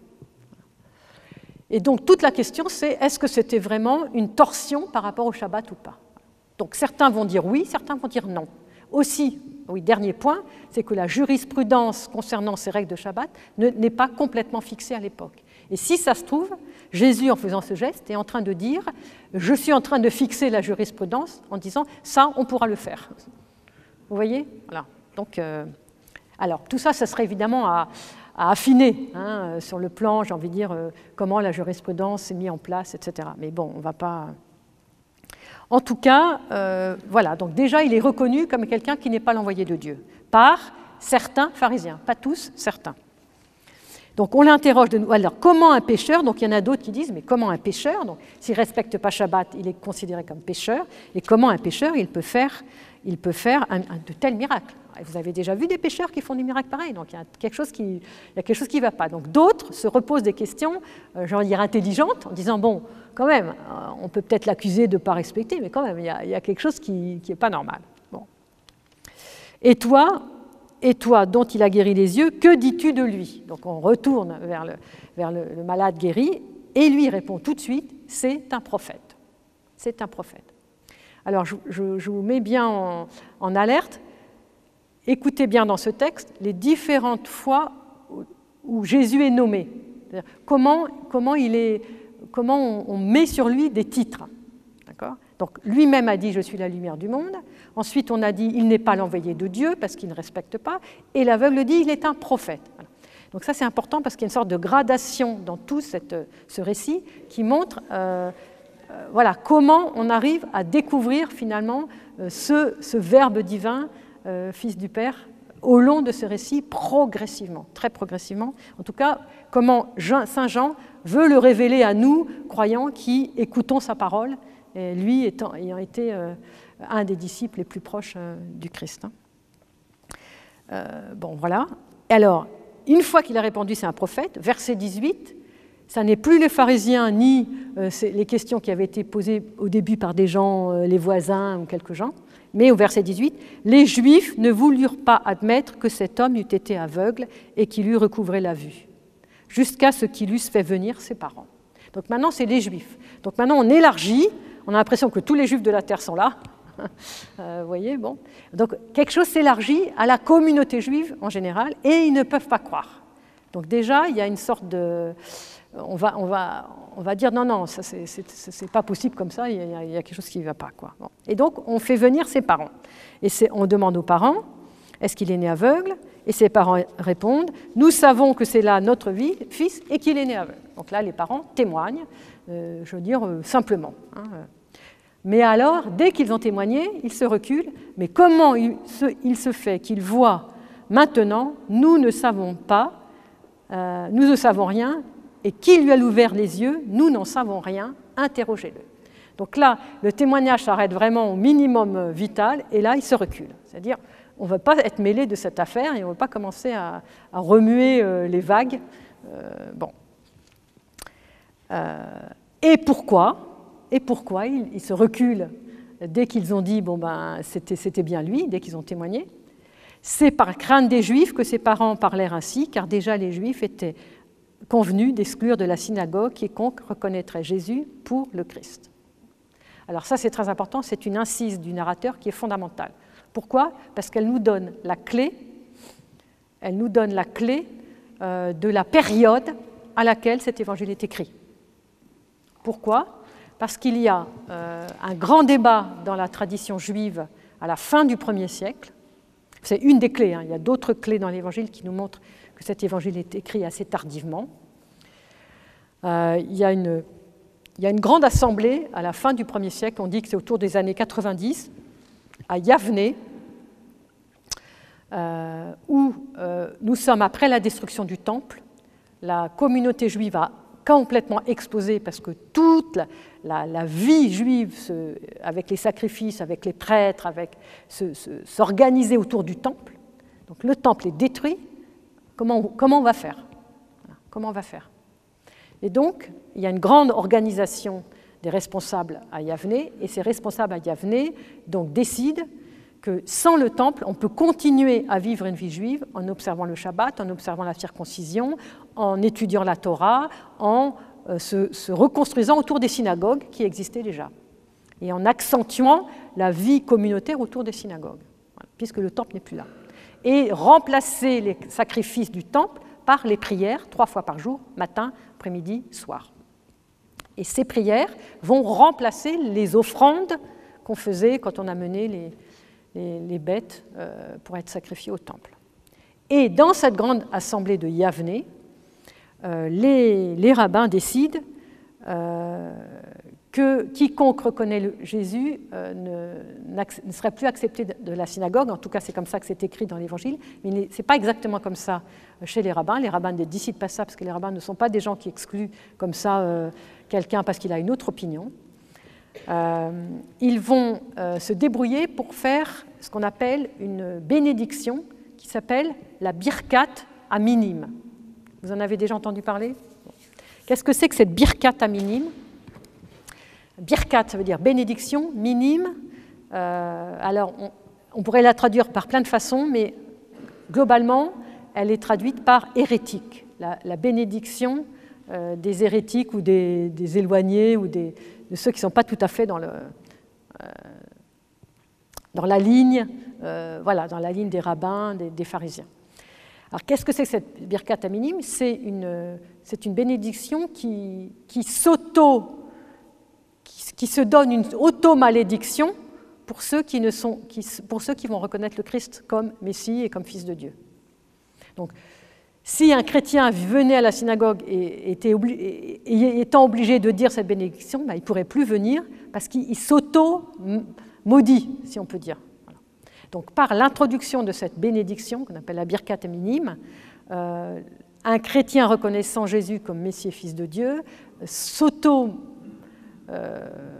Et donc, toute la question, c'est, est-ce que c'était vraiment une torsion par rapport au Shabbat ou pas ? Donc, certains vont dire oui, certains vont dire non. Aussi, oui, dernier point, c'est que la jurisprudence concernant ces règles de Shabbat ne, n'est pas complètement fixée à l'époque. Et si ça se trouve, Jésus, en faisant ce geste, est en train de dire « je suis en train de fixer la jurisprudence » en disant « ça, on pourra le faire ». Vous voyez ? Voilà. Donc, euh, alors, tout ça, ça serait évidemment à, à affiner hein, sur le plan, j'ai envie de dire, euh, comment la jurisprudence s'est mise en place, et cetera. Mais bon, on ne va pas... En tout cas, euh, voilà, donc déjà il est reconnu comme quelqu'un qui n'est pas l'envoyé de Dieu, par certains pharisiens, pas tous, certains. Donc on l'interroge de nous, alors comment un pécheur, donc il y en a d'autres qui disent, mais comment un pécheur, donc s'il ne respecte pas Shabbat, il est considéré comme pécheur, et comment un pécheur, il peut faire, il peut faire un, un, de tels miracles. Vous avez déjà vu des pécheurs qui font des miracles pareils, donc il y a quelque chose qui il y a quelque chose qui ne va pas. Donc d'autres se reposent des questions, euh, j'ai envie de dire intelligentes, en disant, bon, quand même, euh, on peut peut-être l'accuser de ne pas respecter, mais quand même, il y a, il y a quelque chose qui n'est pas normal. Bon. Et toi, et toi dont il a guéri les yeux, que dis-tu de lui ?» Donc on retourne vers, le, vers le, le malade guéri, et lui répond tout de suite, « C'est un prophète. C'est un prophète. » Alors je, je, je vous mets bien en, en alerte. Écoutez bien dans ce texte les différentes fois où, où Jésus est nommé. Comment, comment, il est, comment on, on met sur lui des titres. D'accord ? Donc lui-même a dit « Je suis la lumière du monde ». Ensuite, on a dit « Il n'est pas l'envoyé de Dieu » parce qu'il ne respecte pas. Et l'aveugle dit « Il est un prophète ». Voilà. Donc ça, c'est important parce qu'il y a une sorte de gradation dans tout cette, ce récit qui montre euh, euh, voilà, comment on arrive à découvrir finalement euh, ce, ce Verbe divin, euh, Fils du Père, au long de ce récit, progressivement, très progressivement. En tout cas, comment Jean, Saint Jean veut le révéler à nous, croyants, qui écoutons sa parole, et lui étant, ayant été euh, un des disciples les plus proches euh, du Christ. Euh, bon, voilà. Alors, une fois qu'il a répondu, c'est un prophète, verset dix-huit, ça n'est plus les pharisiens ni euh, les questions qui avaient été posées au début par des gens, euh, les voisins ou quelques gens, mais au verset dix-huit, les Juifs ne voulurent pas admettre que cet homme eût été aveugle et qu'il eût recouvré la vue, jusqu'à ce qu'il eusse fait venir ses parents. Donc maintenant, c'est les Juifs. Donc maintenant, on élargit, on a l'impression que tous les Juifs de la terre sont là. Euh, vous voyez, bon. Donc quelque chose s'élargit à la communauté juive en général, et ils ne peuvent pas croire. Donc déjà, il y a une sorte de... On va, on va, on va dire non, non, ça c'est, c'est, c'est pas possible comme ça, il y a, il y a quelque chose qui ne va pas, quoi. Bon. Et donc, on fait venir ses parents. Et c'est, on demande aux parents, est-ce qu'il est né aveugle ? Et ses parents répondent, nous savons que c'est là notre vie, fils et qu'il est né aveugle. Donc là, les parents témoignent, euh, je veux dire, euh, simplement. Hein. Mais alors, dès qu'ils ont témoigné, ils se reculent. Mais comment il se, il se fait qu'ils voient maintenant, nous ne savons pas, euh, nous ne savons rien, et qui lui a ouvert les yeux, nous n'en savons rien, interrogez-le. Donc là, le témoignage s'arrête vraiment au minimum vital, et là, il se recule. C'est-à-dire, on ne veut pas être mêlé de cette affaire, et on ne veut pas commencer à, à remuer euh, les vagues. Euh, bon. Euh, et pourquoi Et pourquoi ils, ils se reculent dès qu'ils ont dit bon ben c'était, c'était bien lui, dès qu'ils ont témoigné? C'est par crainte des Juifs que ses parents parlèrent ainsi, car déjà les Juifs étaient convenus d'exclure de la synagogue quiconque reconnaîtrait Jésus pour le Christ. Alors ça c'est très important, c'est une incise du narrateur qui est fondamentale. Pourquoi? Parce qu'elle nous donne la clé, elle nous donne la clé euh, de la période à laquelle cet évangile est écrit. Pourquoi? Parce qu'il y a euh, un grand débat dans la tradition juive à la fin du premier siècle. C'est une des clés, hein. Il y a d'autres clés dans l'évangile qui nous montrent que cet évangile est écrit assez tardivement. Euh, il, y a une, il y a une grande assemblée à la fin du premier siècle, on dit que c'est autour des années quatre-vingt-dix, à Yavne, euh, où euh, nous sommes après la destruction du temple. La communauté juive a complètement explosé parce que toute la, la, la vie juive, se, avec les sacrifices, avec les prêtres, avec, se, se, s'organisait autour du temple. Donc le temple est détruit. Comment, comment on va faire? Voilà. Comment on va faire? Et donc, il y a une grande organisation des responsables à Yavne, et ces responsables à Yavne donc, décident que sans le temple, on peut continuer à vivre une vie juive en observant le Shabbat, en observant la circoncision, en étudiant la Torah, en euh, se, se reconstruisant autour des synagogues qui existaient déjà, et en accentuant la vie communautaire autour des synagogues, voilà, puisque le temple n'est plus là. Et remplacer les sacrifices du temple par les prières, trois fois par jour, matin, après-midi, soir. Et ces prières vont remplacer les offrandes qu'on faisait quand on amenait les, les, les bêtes euh, pour être sacrifiées au temple. Et dans cette grande assemblée de Yavne, euh, les, les rabbins décident euh, que quiconque reconnaît le Jésus euh, ne, ne serait plus accepté de la synagogue. En tout cas, c'est comme ça que c'est écrit dans l'Évangile, mais ce n'est pas exactement comme ça chez les rabbins. Les rabbins ne décident pas ça, parce que les rabbins ne sont pas des gens qui excluent comme ça euh, quelqu'un parce qu'il a une autre opinion. Euh, ils vont euh, se débrouiller pour faire ce qu'on appelle une bénédiction qui s'appelle la birkat à minime. Vous en avez déjà entendu parler? Qu'est-ce que c'est que cette birkat à minime? Birkat, ça veut dire bénédiction, minime. Euh, alors, on, on pourrait la traduire par plein de façons, mais globalement, elle est traduite par hérétique, la, la bénédiction euh, des hérétiques ou des, des éloignés ou des, de ceux qui ne sont pas tout à fait dans, le, euh, dans la ligne, euh, voilà, dans la ligne des rabbins, des, des pharisiens. Alors, qu'est-ce que c'est que cette Birkat Aminim? C'est une, c'est une bénédiction qui, qui s'auto, qui, qui se donne une auto-malédiction pour ceux qui, ne sont, qui, pour ceux qui vont reconnaître le Christ comme Messie et comme Fils de Dieu. Donc, si un chrétien venait à la synagogue et, était obli- et étant obligé de dire cette bénédiction, ben, il ne pourrait plus venir parce qu'il s'auto-maudit, si on peut dire. Voilà. Donc, par l'introduction de cette bénédiction, qu'on appelle la Birkat Aminim, euh, un chrétien reconnaissant Jésus comme Messie et Fils de Dieu, s'auto, euh,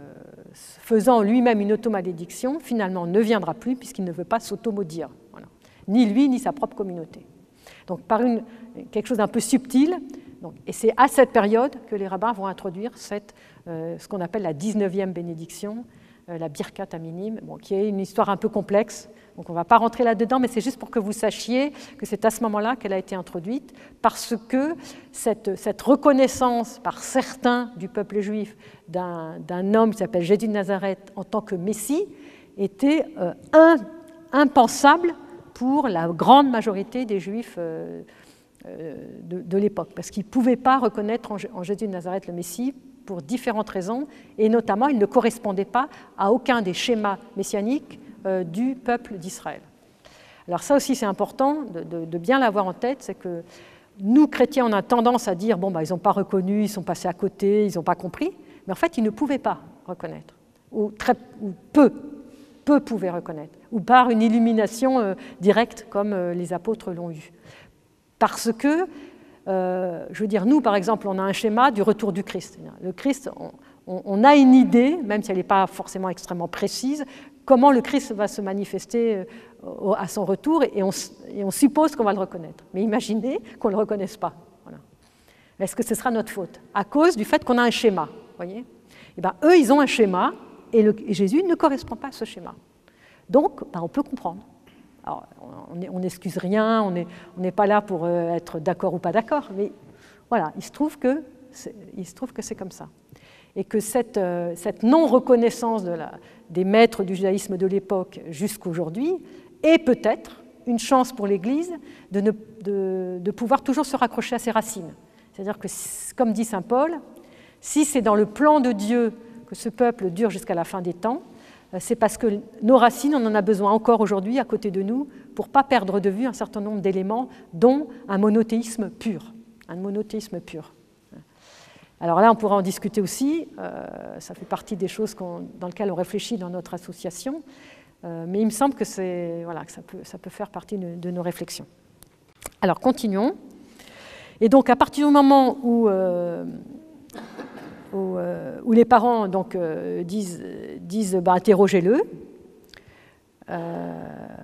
faisant lui-même une automalédiction, finalement ne viendra plus puisqu'il ne veut pas s'auto-maudire. Voilà. Ni lui, ni sa propre communauté. Donc par une, quelque chose d'un peu subtil, donc, et c'est à cette période que les rabbins vont introduire cette, euh, ce qu'on appelle la dix-neuvième bénédiction, euh, la Birkat Aminim, bon, qui est une histoire un peu complexe, donc on ne va pas rentrer là-dedans, mais c'est juste pour que vous sachiez que c'est à ce moment-là qu'elle a été introduite, parce que cette, cette reconnaissance par certains du peuple juif d'un, d'un homme qui s'appelle Jésus de Nazareth en tant que Messie était euh, un, impensable pour la grande majorité des Juifs euh, euh, de, de l'époque, parce qu'ils ne pouvaient pas reconnaître en, en Jésus de Nazareth le Messie pour différentes raisons, et notamment il ne correspondait pas à aucun des schémas messianiques euh, du peuple d'Israël. Alors ça aussi c'est important de, de, de bien l'avoir en tête, c'est que nous chrétiens on a tendance à dire bon bah ils n'ont pas reconnu, ils sont passés à côté, ils n'ont pas compris, mais en fait ils ne pouvaient pas reconnaître, ou, très, ou peu. peu pouvaient reconnaître, ou par une illumination euh, directe comme euh, les apôtres l'ont eu. Parce que, euh, je veux dire, nous par exemple, on a un schéma du retour du Christ. Le Christ, on, on, on a une idée, même si elle n'est pas forcément extrêmement précise, comment le Christ va se manifester euh, à son retour, et on, et on suppose qu'on va le reconnaître. Mais imaginez qu'on ne le reconnaisse pas. Voilà. Est-ce que ce sera notre faute? À cause du fait qu'on a un schéma, voyez? Et ben, eux, ils ont un schéma, Et, le, et Jésus ne correspond pas à ce schéma. Donc, ben, on peut comprendre. Alors, on n'excuse rien, on n'est on n'est pas là pour euh, être d'accord ou pas d'accord, mais voilà, il se trouve que c'est, il se trouve que c'est comme ça. Et que cette, euh, cette non-reconnaissance de la, des maîtres du judaïsme de l'époque jusqu'à aujourd'hui est peut-être une chance pour l'Église de, ne, de, de pouvoir toujours se raccrocher à ses racines. C'est-à-dire que, comme dit saint Paul, si c'est dans le plan de Dieu que ce peuple dure jusqu'à la fin des temps, c'est parce que nos racines, on en a besoin encore aujourd'hui à côté de nous pour ne pas perdre de vue un certain nombre d'éléments, dont un monothéisme pur. Un monothéisme pur. Alors là, on pourra en discuter aussi, euh, ça fait partie des choses qu'on, dans lesquelles on réfléchit dans notre association, euh, mais il me semble que, c'est, voilà, que ça, peut, ça peut faire partie de, de nos réflexions. Alors, continuons. Et donc, à partir du moment où... Euh, Où, euh, où les parents donc, euh, disent, disent bah, interrogez-le. Euh,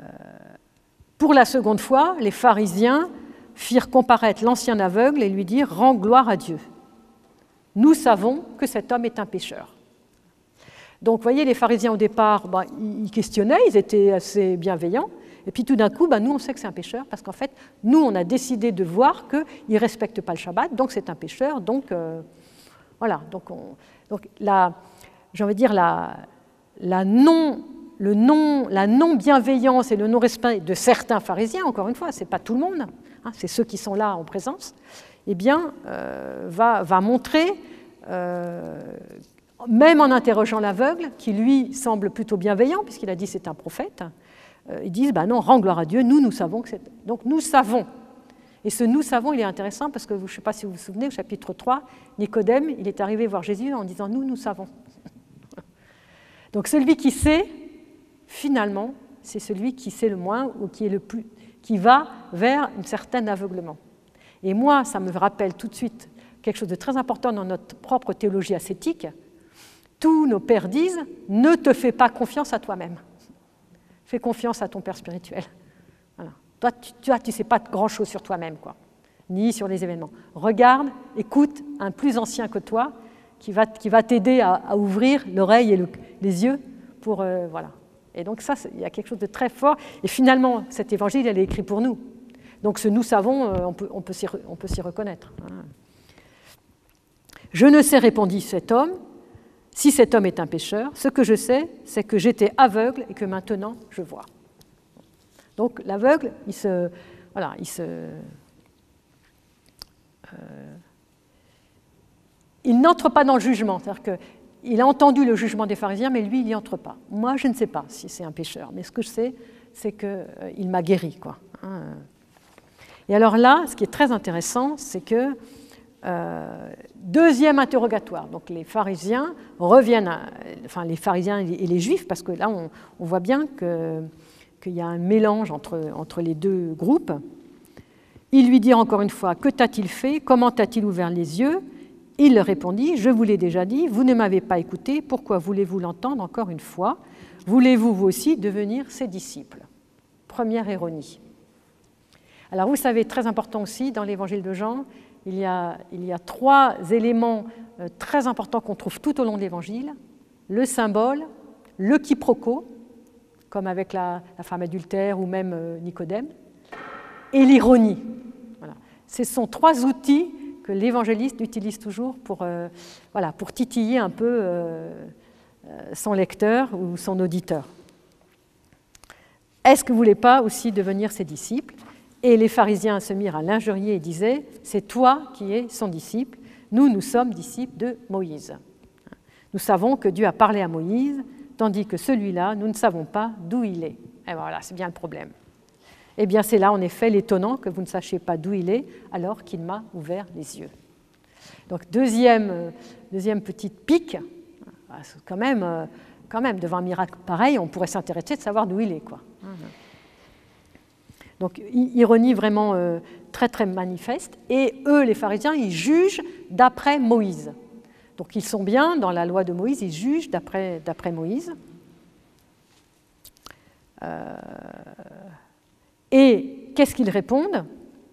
pour la seconde fois, les pharisiens firent comparaître l'ancien aveugle et lui dirent « Rends gloire à Dieu. Nous savons que cet homme est un pécheur. » Donc, vous voyez, les pharisiens au départ, bah, ils questionnaient, ils étaient assez bienveillants. Et puis tout d'un coup, bah, nous, on sait que c'est un pécheur parce qu'en fait, nous, on a décidé de voir qu'il ne respecte pas le Shabbat, donc c'est un pécheur, donc... Euh, Voilà, donc, on, donc la, j'ai envie de dire la, la, non, le non, la non-bienveillance et le non-respect de certains pharisiens, encore une fois, ce n'est pas tout le monde, hein, c'est ceux qui sont là en présence, eh bien, euh, va, va montrer, euh, même en interrogeant l'aveugle, qui lui semble plutôt bienveillant, puisqu'il a dit c'est un prophète, euh, ils disent bah non, rends gloire à Dieu, nous, nous savons que c'est. Donc nous savons. Et ce « nous savons », il est intéressant parce que, je ne sais pas si vous vous souvenez, au chapitre trois, Nicodème, il est arrivé voir Jésus en disant « nous, nous savons ». Donc celui qui sait, finalement, c'est celui qui sait le moins ou qui, est le plus, qui va vers un certain aveuglement. Et moi, ça me rappelle tout de suite quelque chose de très important dans notre propre théologie ascétique. Tous nos pères disent « ne te fais pas confiance à toi-même, fais confiance à ton père spirituel ». Voilà. Toi, tu ne tu sais pas grand-chose sur toi-même, quoi, ni sur les événements. Regarde, écoute un plus ancien que toi qui va, qui va t'aider à, à ouvrir l'oreille et le, les yeux pour... Euh, voilà. Et donc ça, il y a quelque chose de très fort. Et finalement, cet évangile, il est écrit pour nous. Donc ce nous savons, on peut, on peut s'y, on peut s'y reconnaître. Je ne sais, répondit cet homme, si cet homme est un pécheur. Ce que je sais, c'est que j'étais aveugle et que maintenant je vois. Donc l'aveugle, il se, voilà, il se, euh, il n'entre pas dans le jugement, c'est-à-dire que il a entendu le jugement des pharisiens, mais lui, il n'y entre pas. Moi, je ne sais pas si c'est un pécheur, mais ce que je sais, c'est qu'il euh, m'a guéri, quoi. Et alors là, ce qui est très intéressant, c'est que, euh, deuxième interrogatoire, donc les pharisiens reviennent, à, enfin les pharisiens et les juifs, parce que là, on, on voit bien que, qu'il y a un mélange entre, entre les deux groupes. Ils lui dirent encore une fois, que t'a-t-il fait? Comment t'a-t-il ouvert les yeux? Il leur répondit, je vous l'ai déjà dit, vous ne m'avez pas écouté, pourquoi voulez-vous l'entendre encore une fois? Voulez-vous vous aussi devenir ses disciples? Première ironie. Alors vous savez, très important aussi, dans l'évangile de Jean, il y a, il y a trois éléments euh, très importants qu'on trouve tout au long de l'évangile. Le symbole, le quiproquo, comme avec la, la femme adultère ou même euh, Nicodème, et l'ironie. Voilà. Ce sont trois outils que l'évangéliste utilise toujours pour, euh, voilà, pour titiller un peu euh, son lecteur ou son auditeur. Est-ce que vous ne voulez pas aussi devenir ses disciples? Et les pharisiens se mirent à l'injurier et disaient, c'est toi qui es son disciple, nous, nous sommes disciples de Moïse. Nous savons que Dieu a parlé à Moïse, tandis que celui-là, nous ne savons pas d'où il est. Et voilà, c'est bien le problème. Eh bien, c'est là, en effet, l'étonnant que vous ne sachiez pas d'où il est, alors qu'il m'a ouvert les yeux. Donc, deuxième, deuxième petite pique, quand même, quand même, devant un miracle pareil, on pourrait s'intéresser de savoir d'où il est, quoi. Donc, ironie vraiment euh, très, très manifeste. Et eux, les pharisiens, ils jugent d'après Moïse. Donc, ils sont bien dans la loi de Moïse, ils jugent d'après, d'après Moïse. Euh... Et qu'est-ce qu'ils répondent?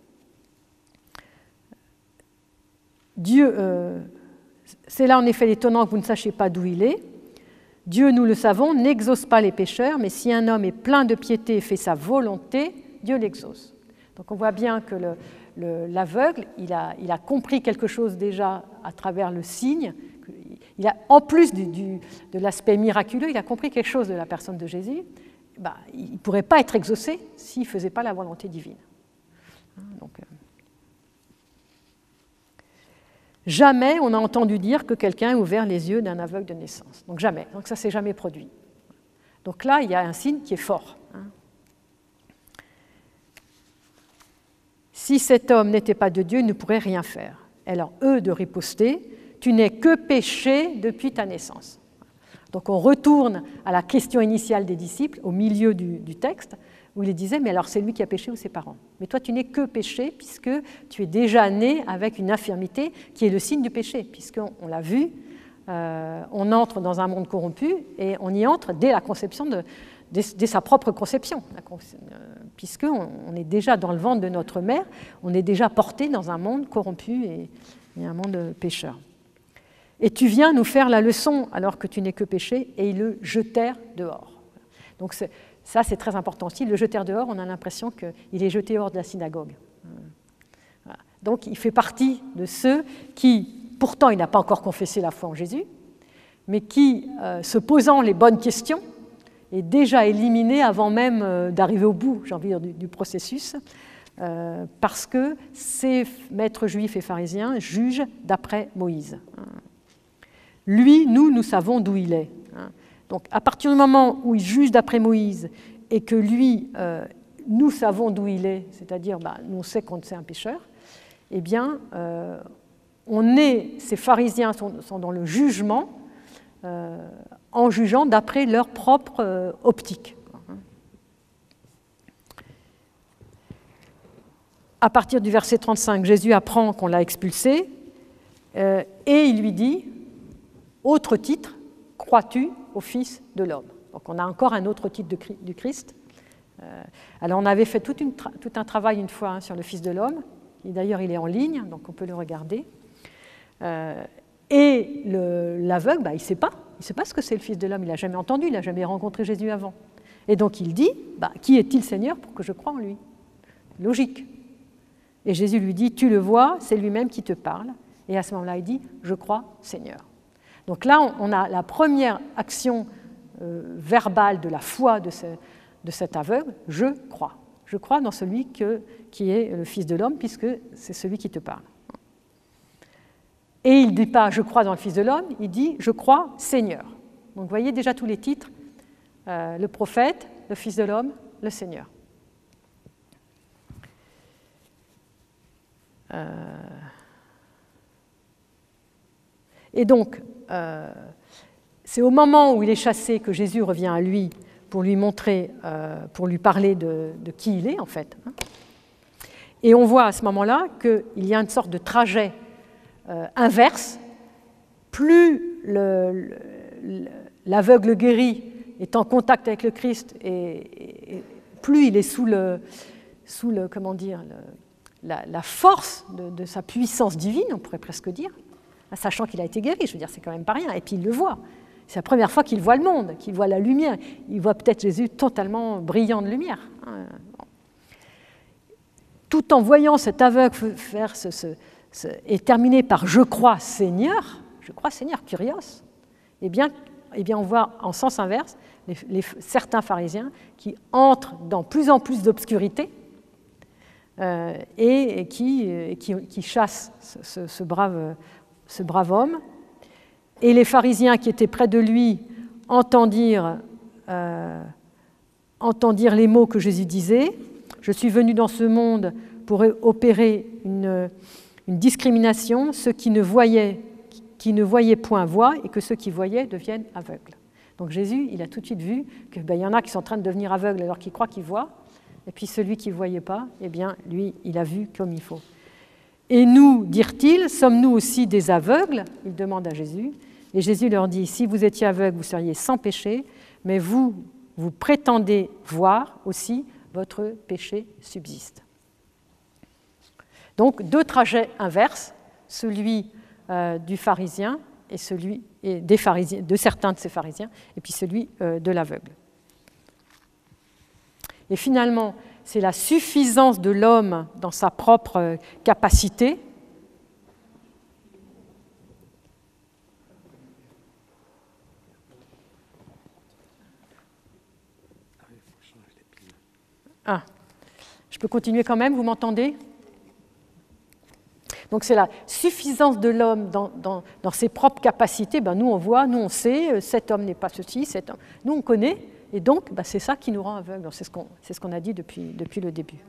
Dieu, euh, c'est là en effet étonnant que vous ne sachiez pas d'où il est. Dieu, nous le savons, n'exauce pas les pécheurs, mais si un homme est plein de piété et fait sa volonté, Dieu l'exauce. Donc on voit bien que le, le, l'aveugle, il a, il a compris quelque chose déjà à travers le signe. Il a, en plus du, du, de l'aspect miraculeux, il a compris quelque chose de la personne de Jésus. Ben, il ne pourrait pas être exaucé s'il ne faisait pas la volonté divine. Donc, euh... jamais on a entendu dire que quelqu'un ait ouvert les yeux d'un aveugle de naissance. Donc jamais. Donc ça ne s'est jamais produit. Donc là, il y a un signe qui est fort. Hein. Si cet homme n'était pas de Dieu, il ne pourrait rien faire. Alors eux de riposter, tu n'es que péché depuis ta naissance. Donc on retourne à la question initiale des disciples, au milieu du, du texte, où il disait, mais alors c'est lui qui a péché ou ses parents? Mais toi tu n'es que péché, puisque tu es déjà né avec une infirmité qui est le signe du péché, puisqu'on on l'a vu, euh, on entre dans un monde corrompu, et on y entre dès la conception, de, dès, dès sa propre conception, puisqu'on on est déjà dans le ventre de notre mère, on est déjà porté dans un monde corrompu et, et un monde pécheur. Et tu viens nous faire la leçon alors que tu n'es que péché, et ils le jetèrent dehors. Donc c'est, ça, c'est très important aussi. Le jeter dehors, on a l'impression qu'il est jeté hors de la synagogue. Voilà. Donc il fait partie de ceux qui, pourtant, il n'a pas encore confessé la foi en Jésus, mais qui, euh, se posant les bonnes questions, est déjà éliminé avant même euh, d'arriver au bout, j'ai envie de dire, du, du processus, euh, parce que ces maîtres juifs et pharisiens jugent d'après Moïse. Lui, nous, nous savons d'où il est. Donc, à partir du moment où il juge d'après Moïse et que lui, euh, nous savons d'où il est, c'est-à-dire, bah, nous on sait qu'on c'est un pécheur, eh bien, euh, on est, ces pharisiens sont, sont dans le jugement euh, en jugeant d'après leur propre euh, optique. À partir du verset trente-cinq, Jésus apprend qu'on l'a expulsé euh, et il lui dit, autre titre, crois-tu au Fils de l'homme? Donc on a encore un autre titre de, du Christ. Euh, alors on avait fait tout, une tra- tout un travail une fois hein, sur le Fils de l'homme, et d'ailleurs il est en ligne, donc on peut le regarder. Euh, et le, l'aveugle, bah, il ne sait pas, il ne sait pas ce que c'est le Fils de l'homme, il n'a jamais entendu, il n'a jamais rencontré Jésus avant. Et donc il dit, bah, qui est-il Seigneur pour que je croie en lui? Logique. Et Jésus lui dit, tu le vois, c'est lui-même qui te parle. Et à ce moment-là, il dit, je crois, Seigneur. Donc là, on a la première action euh, verbale de la foi de, ce, de cet aveugle, je crois. Je crois dans celui que, qui est le Fils de l'homme, puisque c'est celui qui te parle. Et il ne dit pas, je crois dans le Fils de l'homme, il dit, je crois, Seigneur. Donc vous voyez déjà tous les titres, euh, le prophète, le Fils de l'homme, le Seigneur. Euh... Et donc, euh, c'est au moment où il est chassé que Jésus revient à lui pour lui montrer, euh, pour lui parler de, de qui il est en fait. Et on voit à ce moment-là qu'il y a une sorte de trajet euh, inverse. Plus le, le, l'aveugle guéri est en contact avec le Christ, et, et, et plus il est sous le, sous le comment dire, le, la, la force de, de sa puissance divine, on pourrait presque dire, sachant qu'il a été guéri, je veux dire, c'est quand même pas rien, et puis il le voit. C'est la première fois qu'il voit le monde, qu'il voit la lumière. Il voit peut-être Jésus totalement brillant de lumière. Tout en voyant cet aveugle faire ce, ce, ce, et terminer par « je crois Seigneur », je crois Seigneur, curios, eh bien, eh bien on voit en sens inverse les, les, certains pharisiens qui entrent dans plus en plus d'obscurité euh, et, et, qui, et qui, qui chassent ce, ce, ce brave ce brave homme, et les pharisiens qui étaient près de lui entendent dire, euh, entendent dire les mots que Jésus disait, « Je suis venu dans ce monde pour opérer une, une discrimination, ceux qui ne, voyaient, qui ne voyaient point voient, et que ceux qui voyaient deviennent aveugles. » Donc Jésus, il a tout de suite vu qu'il ben, y en a qui sont en train de devenir aveugles alors qu'ils croient qu'ils voient, et puis celui qui ne voyait pas, eh bien, lui, il a vu comme il faut. Et nous, dirent-ils, sommes-nous aussi des aveugles ? Ils demandent à Jésus. Et Jésus leur dit, si vous étiez aveugles, vous seriez sans péché, mais vous, vous prétendez voir aussi, votre péché subsiste. Donc, deux trajets inverses, celui euh, du pharisien et celui et des pharisiens, de certains de ces pharisiens, et puis celui euh, de l'aveugle. Et finalement, c'est la suffisance de l'homme dans sa propre capacité. Ah, je peux continuer quand même, vous m'entendez ? Donc c'est la suffisance de l'homme dans, dans, dans ses propres capacités. Ben, nous on voit, nous on sait, cet homme n'est pas ceci, cet homme. Nous on connaît. Et donc, bah, c'est ça qui nous rend aveugles. C'est ce qu'on, c'est ce qu'on a dit depuis, depuis le début.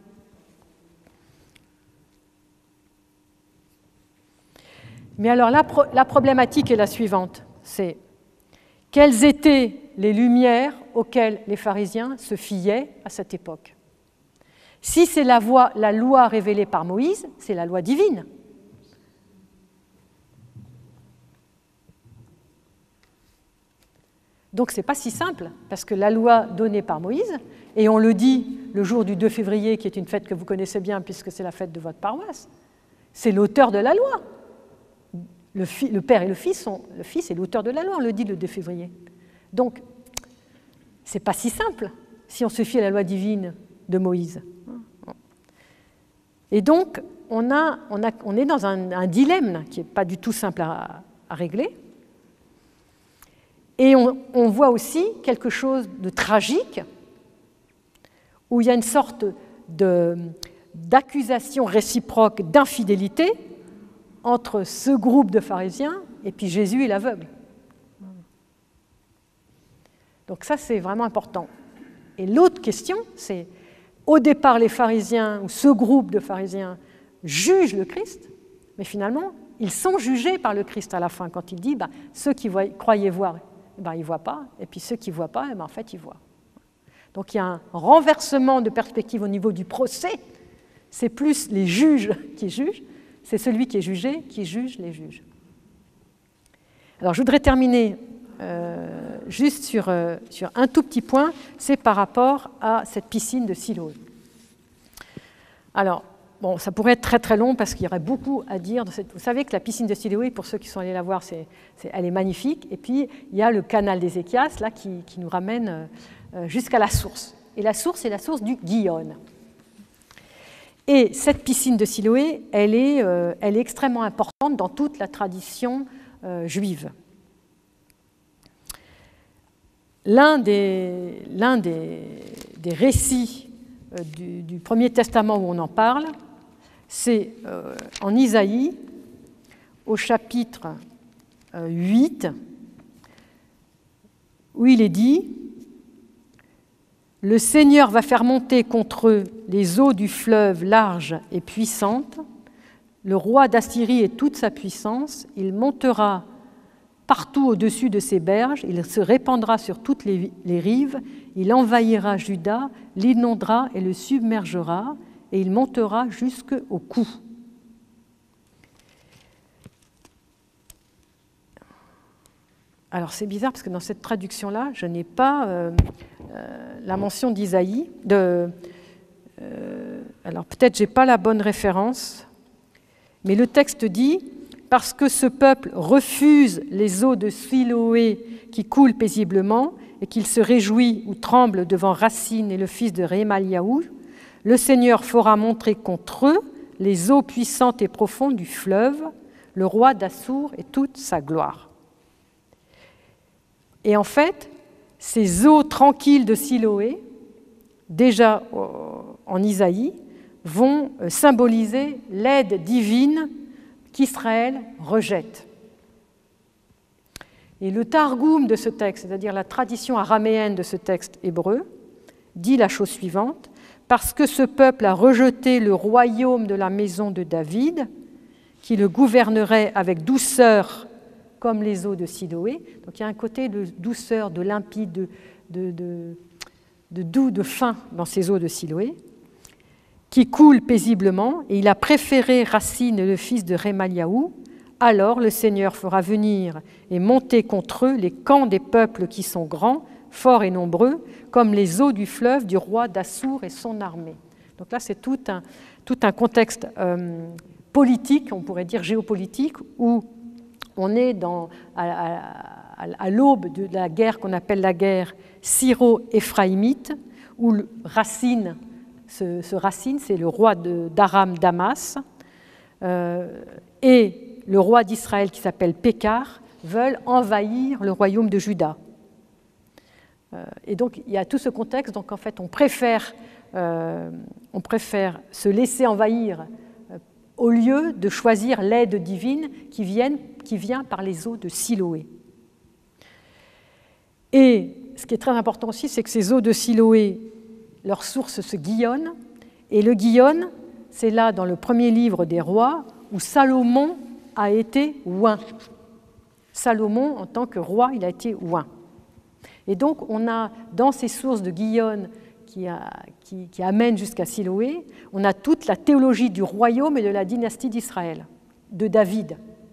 Mais alors, la, pro- la problématique est la suivante. C'est quelles étaient les lumières auxquelles les pharisiens se fiaient à cette époque ? Si c'est la, voie, la loi révélée par Moïse, c'est la loi divine. Donc, ce n'est pas si simple, parce que la loi donnée par Moïse, et on le dit le jour du deux février, qui est une fête que vous connaissez bien, puisque c'est la fête de votre paroisse, c'est l'auteur de la loi. Le, fi, le père et le fils sont, le fils est l'auteur de la loi, on le dit le deux février. Donc, ce n'est pas si simple, si on se fie à la loi divine de Moïse. Et donc, on, a, on, a, on est dans un, un dilemme qui n'est pas du tout simple à, à régler. Et on, on voit aussi quelque chose de tragique, où il y a une sorte de, d'accusation réciproque d'infidélité entre ce groupe de pharisiens et puis Jésus et l'aveugle. Donc ça, c'est vraiment important. Et l'autre question, c'est, au départ, les pharisiens, ou ce groupe de pharisiens, jugent le Christ, mais finalement, ils sont jugés par le Christ à la fin, quand il dit, bah, ceux qui voient, croyaient voir, ben, ils ne voient pas, et puis ceux qui ne voient pas, ben, en fait, ils voient. Donc il y a un renversement de perspective au niveau du procès. C'est plus les juges qui jugent, c'est celui qui est jugé qui juge les juges. Alors je voudrais terminer euh, juste sur, euh, sur un tout petit point, c'est par rapport à cette piscine de Siloé. Alors, bon, ça pourrait être très très long parce qu'il y aurait beaucoup à dire. De cette... Vous savez que la piscine de Siloé, pour ceux qui sont allés la voir, c'est, c'est, elle est magnifique. Et puis, il y a le canal d'Ézéchias, là, qui, qui nous ramène euh, jusqu'à la source. Et la source, c'est la source du Gihon. Et cette piscine de Siloé, elle est, euh, elle est extrêmement importante dans toute la tradition euh, juive. L'un des, l'un des, des récits euh, du, du Premier Testament où on en parle, c'est euh, en Isaïe, au chapitre euh, huit, où il est dit « Le Seigneur va faire monter contre eux les eaux du fleuve larges et puissantes, le roi d'Assyrie et toute sa puissance, il montera partout au-dessus de ses berges, il se répandra sur toutes les, les rives, il envahira Juda, l'inondera et le submergera, et il montera jusqu'au cou. » Alors c'est bizarre parce que dans cette traduction-là, je n'ai pas euh, euh, la mention d'Isaïe. De, euh, alors peut-être je n'ai pas la bonne référence, mais le texte dit « Parce que ce peuple refuse les eaux de Siloé qui coulent paisiblement et qu'il se réjouit ou tremble devant Racine et le fils de Rémaliaou, le Seigneur fera montrer contre eux les eaux puissantes et profondes du fleuve, le roi d'Assour et toute sa gloire. » Et en fait, ces eaux tranquilles de Siloé, déjà en Isaïe, vont symboliser l'aide divine qu'Israël rejette. Et le Targum de ce texte, c'est-à-dire la tradition araméenne de ce texte hébreu, dit la chose suivante: parce que ce peuple a rejeté le royaume de la maison de David, qui le gouvernerait avec douceur comme les eaux de Siloé. Donc il y a un côté de douceur, de limpide, de, de, de, de doux, de fin dans ces eaux de Siloé, qui coulent paisiblement, et il a préféré Racine, le fils de Rémaliaou. Alors le Seigneur fera venir et monter contre eux les camps des peuples qui sont grands, forts et nombreux, comme les eaux du fleuve du roi d'Assour et son armée. Donc là, c'est tout un, tout un contexte euh, politique, on pourrait dire géopolitique, où on est dans, à, à, à l'aube de la guerre qu'on appelle la guerre syro-éphraïmite, où le Racine, ce, ce Racine, c'est le roi d'Aram Damas, euh, et le roi d'Israël qui s'appelle Pékar, veulent envahir le royaume de Juda. Euh, et donc il y a tout ce contexte, donc en fait on préfère, euh, on préfère se laisser envahir au lieu de choisir l'aide divine qui, vienne, qui vient par les eaux de Siloé. Et ce qui est très important aussi, c'est que ces eaux de Siloé, leur source se Guyonne, et le Guyonne, c'est là dans le premier livre des rois, où Salomon a été oint. Salomon, en tant que roi, il a été oint. Et donc on a dans ces sources de Guyonne, Qui, a, qui, qui amène jusqu'à Siloé, on a toute la théologie du royaume et de la dynastie d'Israël, de David.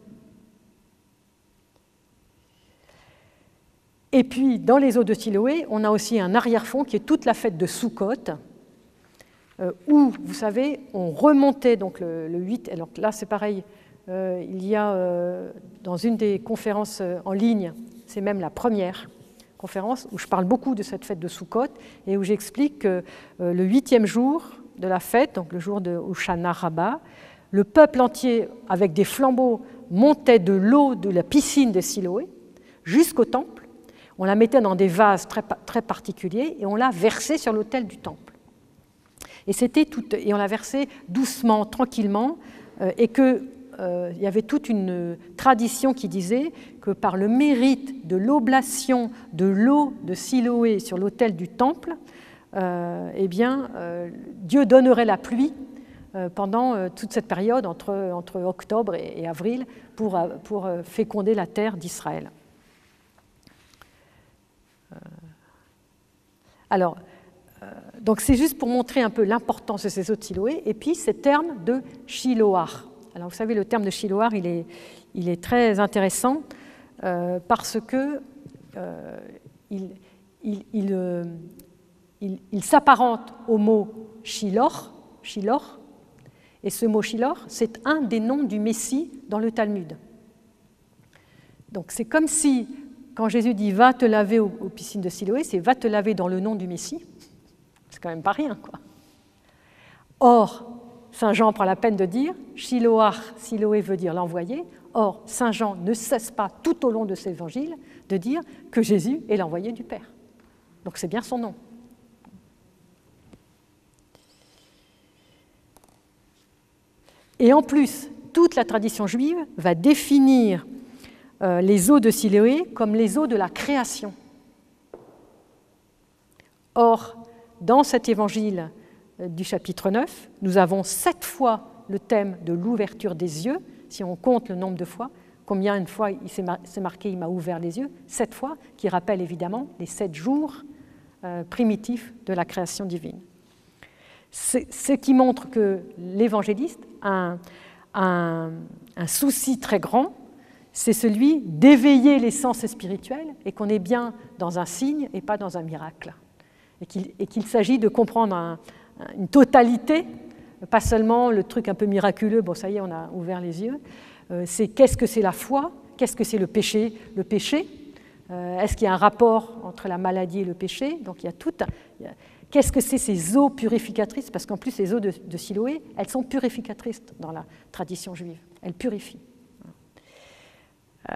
Et puis, dans les eaux de Siloé, on a aussi un arrière-fond qui est toute la fête de Soukhot, euh, où, vous savez, on remontait donc le, le huit, alors là c'est pareil, euh, il y a euh, dans une des conférences en ligne, c'est même la première, conférence où je parle beaucoup de cette fête de Soukhot et où j'explique que euh, le huitième jour de la fête, donc le jour de Hoshana Rabbah, le peuple entier, avec des flambeaux, montait de l'eau de la piscine de Siloé jusqu'au temple. On la mettait dans des vases très, très particuliers et on la versait sur l'autel du temple. Et, c'était tout, et on la versait doucement, tranquillement, euh, et que Euh, il y avait toute une tradition qui disait que par le mérite de l'oblation de l'eau de Siloé sur l'autel du temple, euh, eh bien, euh, Dieu donnerait la pluie euh, pendant euh, toute cette période entre, entre octobre et, et avril pour, pour féconder la terre d'Israël. Euh, alors, euh, donc c'est juste pour montrer un peu l'importance de ces eaux de Siloé, et puis ces termes de Shiloach. Alors, vous savez, le terme de Shiloach, il est, il est très intéressant euh, parce que euh, il, il, il, euh, il, il s'apparente au mot Shiloh, Shiloh, et ce mot Shiloh, c'est un des noms du Messie dans le Talmud. Donc, c'est comme si, quand Jésus dit « va te laver aux, aux piscines de Siloé », c'est « va te laver dans le nom du Messie ». C'est quand même pas rien, quoi. Or, Saint Jean prend la peine de dire « Shiloach », Siloé veut dire l'envoyé. Or, Saint Jean ne cesse pas tout au long de cet évangile de dire que Jésus est l'envoyé du Père. Donc c'est bien son nom. Et en plus, toute la tradition juive va définir euh, les eaux de Siloé comme les eaux de la création. Or, dans cet évangile du chapitre neuf, nous avons sept fois le thème de l'ouverture des yeux, si on compte le nombre de fois, combien de fois il s'est marqué « il m'a ouvert les yeux », sept fois, qui rappellent évidemment les sept jours euh, primitifs de la création divine. C'est ce qui montre que l'évangéliste a un, un, un souci très grand, c'est celui d'éveiller les sens spirituels et qu'on est bien dans un signe et pas dans un miracle. Et qu'il, et qu'il s'agit de comprendre un, une totalité, pas seulement le truc un peu miraculeux, bon ça y est, on a ouvert les yeux, euh, c'est qu'est-ce que c'est la foi, qu'est-ce que c'est le péché, le péché, euh, est-ce qu'il y a un rapport entre la maladie et le péché, donc il y a tout, il y a, qu'est-ce que c'est ces eaux purificatrices, parce qu'en plus les eaux de, de Siloé, elles sont purificatrices dans la tradition juive, elles purifient. Euh...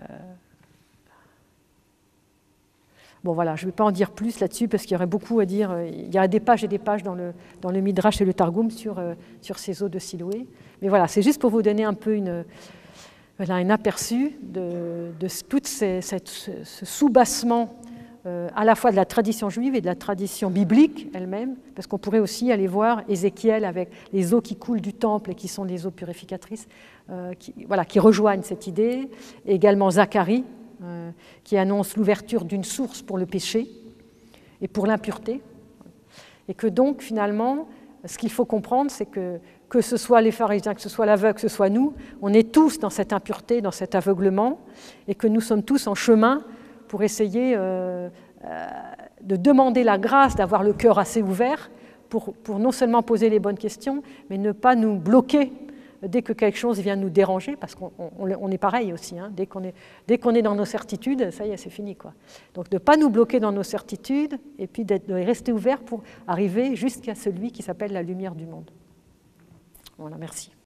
Bon voilà, je ne vais pas en dire plus là-dessus parce qu'il y aurait beaucoup à dire. Il y a des pages et des pages dans le, dans le Midrash et le Targum sur, euh, sur ces eaux de Siloé. Mais voilà, c'est juste pour vous donner un peu une, voilà, un aperçu de, de tout ces, cette, ce soubassement euh, à la fois de la tradition juive et de la tradition biblique elle-même, parce qu'on pourrait aussi aller voir Ézéchiel avec les eaux qui coulent du temple et qui sont des eaux purificatrices, euh, qui, voilà, qui rejoignent cette idée, et également Zacharie, Euh, qui annonce l'ouverture d'une source pour le péché et pour l'impureté. Et que donc, finalement, ce qu'il faut comprendre, c'est que que ce soit les pharisiens, que ce soit l'aveugle, que ce soit nous, on est tous dans cette impureté, dans cet aveuglement, et que nous sommes tous en chemin pour essayer euh, euh, de demander la grâce d'avoir le cœur assez ouvert pour, pour non seulement poser les bonnes questions, mais ne pas nous bloquer dès que quelque chose vient nous déranger, parce qu'on on, on est pareil aussi, hein, dès qu'on est, dès qu'on est dans nos certitudes, ça y est, c'est fini, quoi. Donc de ne pas nous bloquer dans nos certitudes, et puis d'être, de rester ouvert pour arriver jusqu'à celui qui s'appelle la lumière du monde. Voilà, merci.